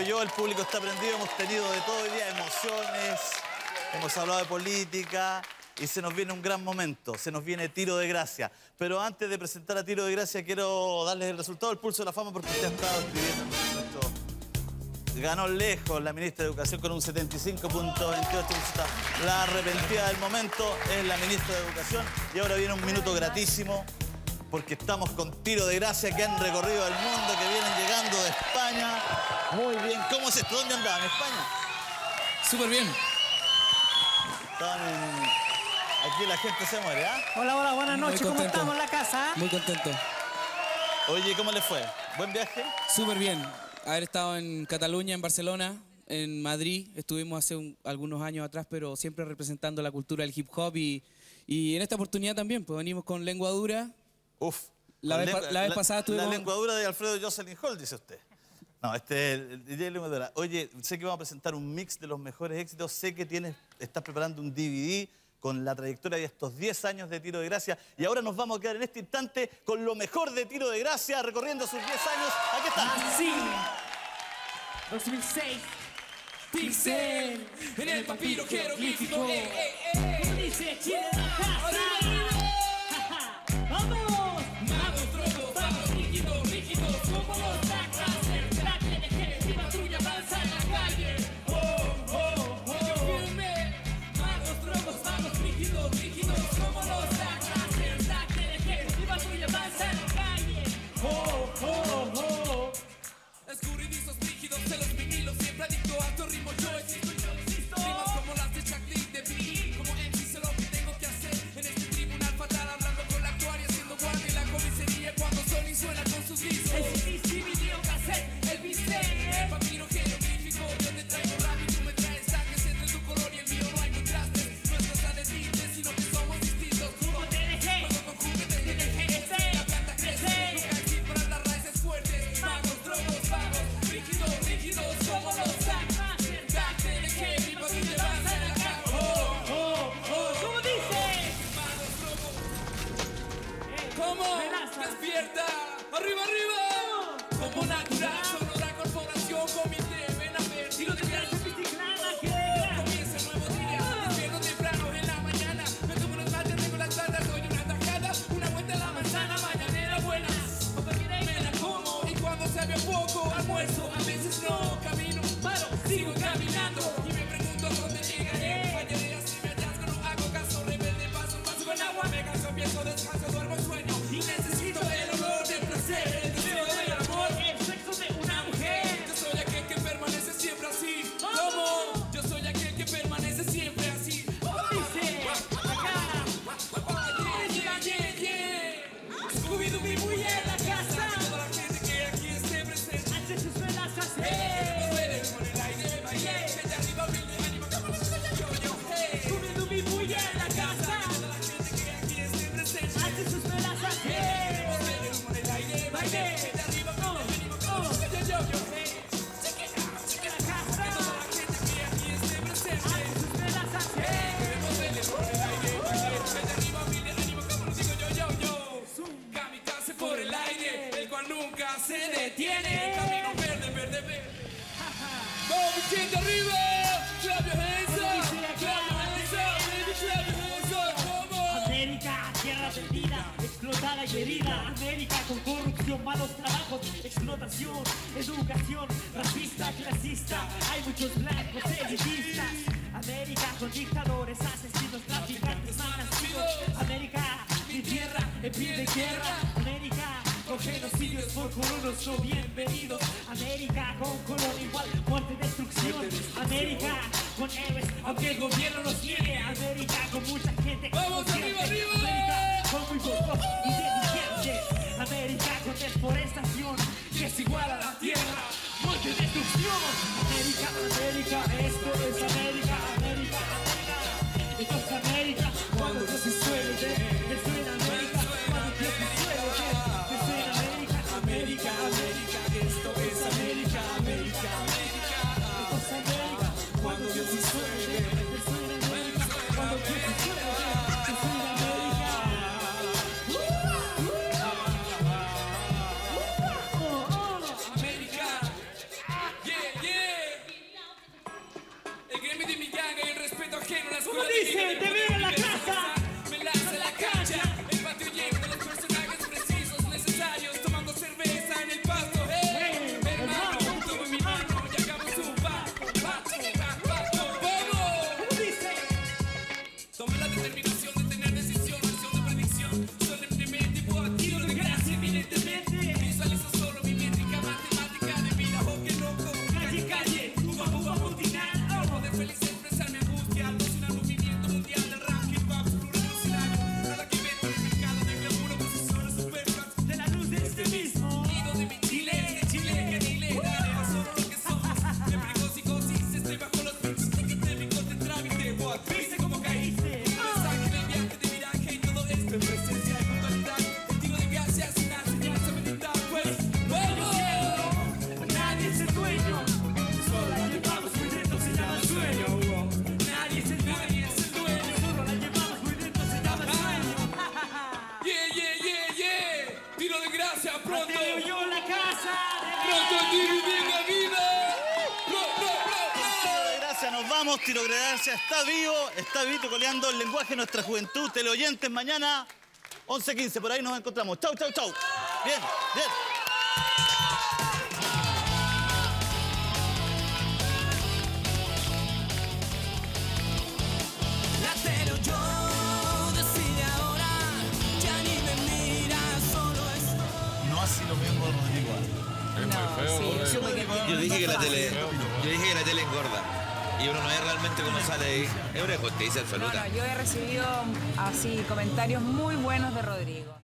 yo, el público está prendido, hemos tenido de todo el día, emociones, hemos hablado de política y se nos viene un gran momento, se nos viene Tiro de Gracia. Pero antes de presentar a Tiro de Gracia, quiero darles el resultado del Pulso de la Fama porque usted ha estado escribiendo nuestro... Ganó lejos la ministra de Educación con un setenta y cinco punto veintiocho por ciento. La arrepentida del momento es la ministra de Educación. Y ahora viene un minuto gratísimo porque estamos con Tiro de Gracia que han recorrido el mundo, que vienen llegando de España. Muy bien. ¿Cómo es esto? ¿Dónde andaban? ¿En España? Súper bien. Estaban en... Aquí la gente se muere, ¿ah? Hola, hola, buenas Muy noches. ¿Cómo contento. estamos en la casa? Muy contento. Oye, ¿cómo les fue? ¿Buen viaje? Súper bien. Haber estado en Cataluña, en Barcelona, en Madrid. Estuvimos hace un- algunos años atrás, pero siempre representando la cultura del hip hop. Y, y en esta oportunidad también, pues venimos con Lengua Dura. Uf. La vez, pa- lengua- la vez pasada La estuvimos... lenguadura de Alfredo Jocelyn Hall, dice usted. No, este es el D J Lenguadura. Oye, sé que vamos a presentar un mix de los mejores éxitos. Sé que tienes, estás preparando un D V D con la trayectoria de estos diez años de Tiro de Gracia. Y ahora nos vamos a quedar en este instante con lo mejor de Tiro de Gracia, recorriendo sus diez años. Aquí está. Sí. dos mil seis. Pixel, en el papiro jeroglífico. Eh, eh, eh. Dice Chile en la casa. ¡Vamos! Magos, trozos, vamos, rígidos, rígidos, como los tacas. El track de que mi patrulla avanza en la calle. Oh, oh, oh. Firme. Magos, trozos, vamos, rígidos, rígidos, como los tacas. El track de que mi patrulla avanza en la calle. Oh, oh, oh. Escurridizos rígidos, se los vinilos, siempre adicto a tu ritmo. Yo existo, yo existo. Rimas como las de Chuck Lee, de Biggie. Como M C sé lo que tengo que hacer. En este tribunal fatal, hablando con la actuaria, haciendo guardia en la comisaría. Cuando Sony suena con sus discos. El C D C, video cassette, el bistec. El papiro jeroglífico, yo te traigo rap y tú me traes saques. Entre tu color y el mío no hay contrastes. No es cosa de tintes, sino que somos distintos. Como T N G, juego con juguetes de T N G. La planta crece, nunca hay fin para las raíces fuertes. Magos, drogos, vagos, rígidos, rígidos, somos los sacmas. Back T N G, mi patrulla avanza en la calle. Oh, oh, oh. ¿Cómo dice? Magos, drogos. ¿Cómo? Despierta, arriba, arriba. Como natural, sonora corporación, comité, ven a ver. Si lo te quieres comienza el nuevo día, despierto temprano en la mañana. Me tomo unos mates, tengo las plantas, doy una tajada. Una vuelta a la manzana, mañanera buena. Me la como y cuando se ve poco, almuerzo. A veces no, camino, paro, sigo caminando. Y me pregunto dónde llegaré. Fallaré así, me atasco, no hago caso. Rebelde, paso, paso con agua. Me canso, empiezo, descanso, duermo, sueño. Y necesito el olor del placer, el deseo del amor, el sexo de una mujer. Yo soy aquel que permanece siempre así. ¿Cómo? Yo soy aquel que permanece siempre así. Dice, acá. Yeah, yeah, yeah. Scooby-Doo, mi muy en la casa. Toda la gente que aquí esté presente. Hace sus velas así. Queremos ver el con el aire, baile. Desde arriba, mil de ánimo, como yo, yo, hey. Scooby-Doo, mi muy en la casa. Toda la gente que aquí esté presente. Hace sus velas así. Queremos ver el con el aire, baile. Desde arriba, mil de ánimo, como yo, yo, yo, hey. Toda la gente que aquí esté presente. Hace sus velas así. Queremos ver el con el aire, baile. Desde arriba, mil de ánimo, como lo digo yo, yo, yo. Kamikaze por el aire, el cual nunca se detiene. Camino verde, verde, verde. Vamos, mi gente arriba. Clap your hands up. Clap your hands up, baby. Clap your hands up. Come on. América, tierra perdida, explotada y herida. América con corrupción, malos trabajos, explotación, educación, racista, clasista. Hay muchos blancos elitistas. América con dictadores, asesinos, traficantes, malnacidos. América, mi tierra en pie de guerra. América con genocidios por colonos no bienvenidos. América con color igual, muerte, destrucción. América con héroes, aunque el gobierno los niegue. América con mucha gente. Vamos, arriba, arriba. América con muy pocos inteligentes. América con deforestación, que es igual a la tierra. Muerte, destrucción. América, América, esto es América, América, América. Esto es América, cuando yo se suelte, estoy en América, cuando yo se suelte, estoy en América, América, América, esto es América, América, América, esto es América, cuando yo se suelte, estoy en América, cuando yo se suelte, estoy en América. América, yeah, yeah. Vamos, Tirocracia está vivo, está vivo coleando el lenguaje de nuestra juventud. Teleoyentes, mañana once quince, por ahí nos encontramos. Chau, chau, chau. Bien, bien. La tele yo decide ahora, ya ni me mira, solo es... No así lo mismo, Rodrigo. Es muy feo, Rodrigo. Yo dije que la tele, yo dije que la tele engorda. Y uno no es realmente como sale ahí. Es una injusticia absoluta. No, no, yo he recibido así comentarios muy buenos de Rodrigo.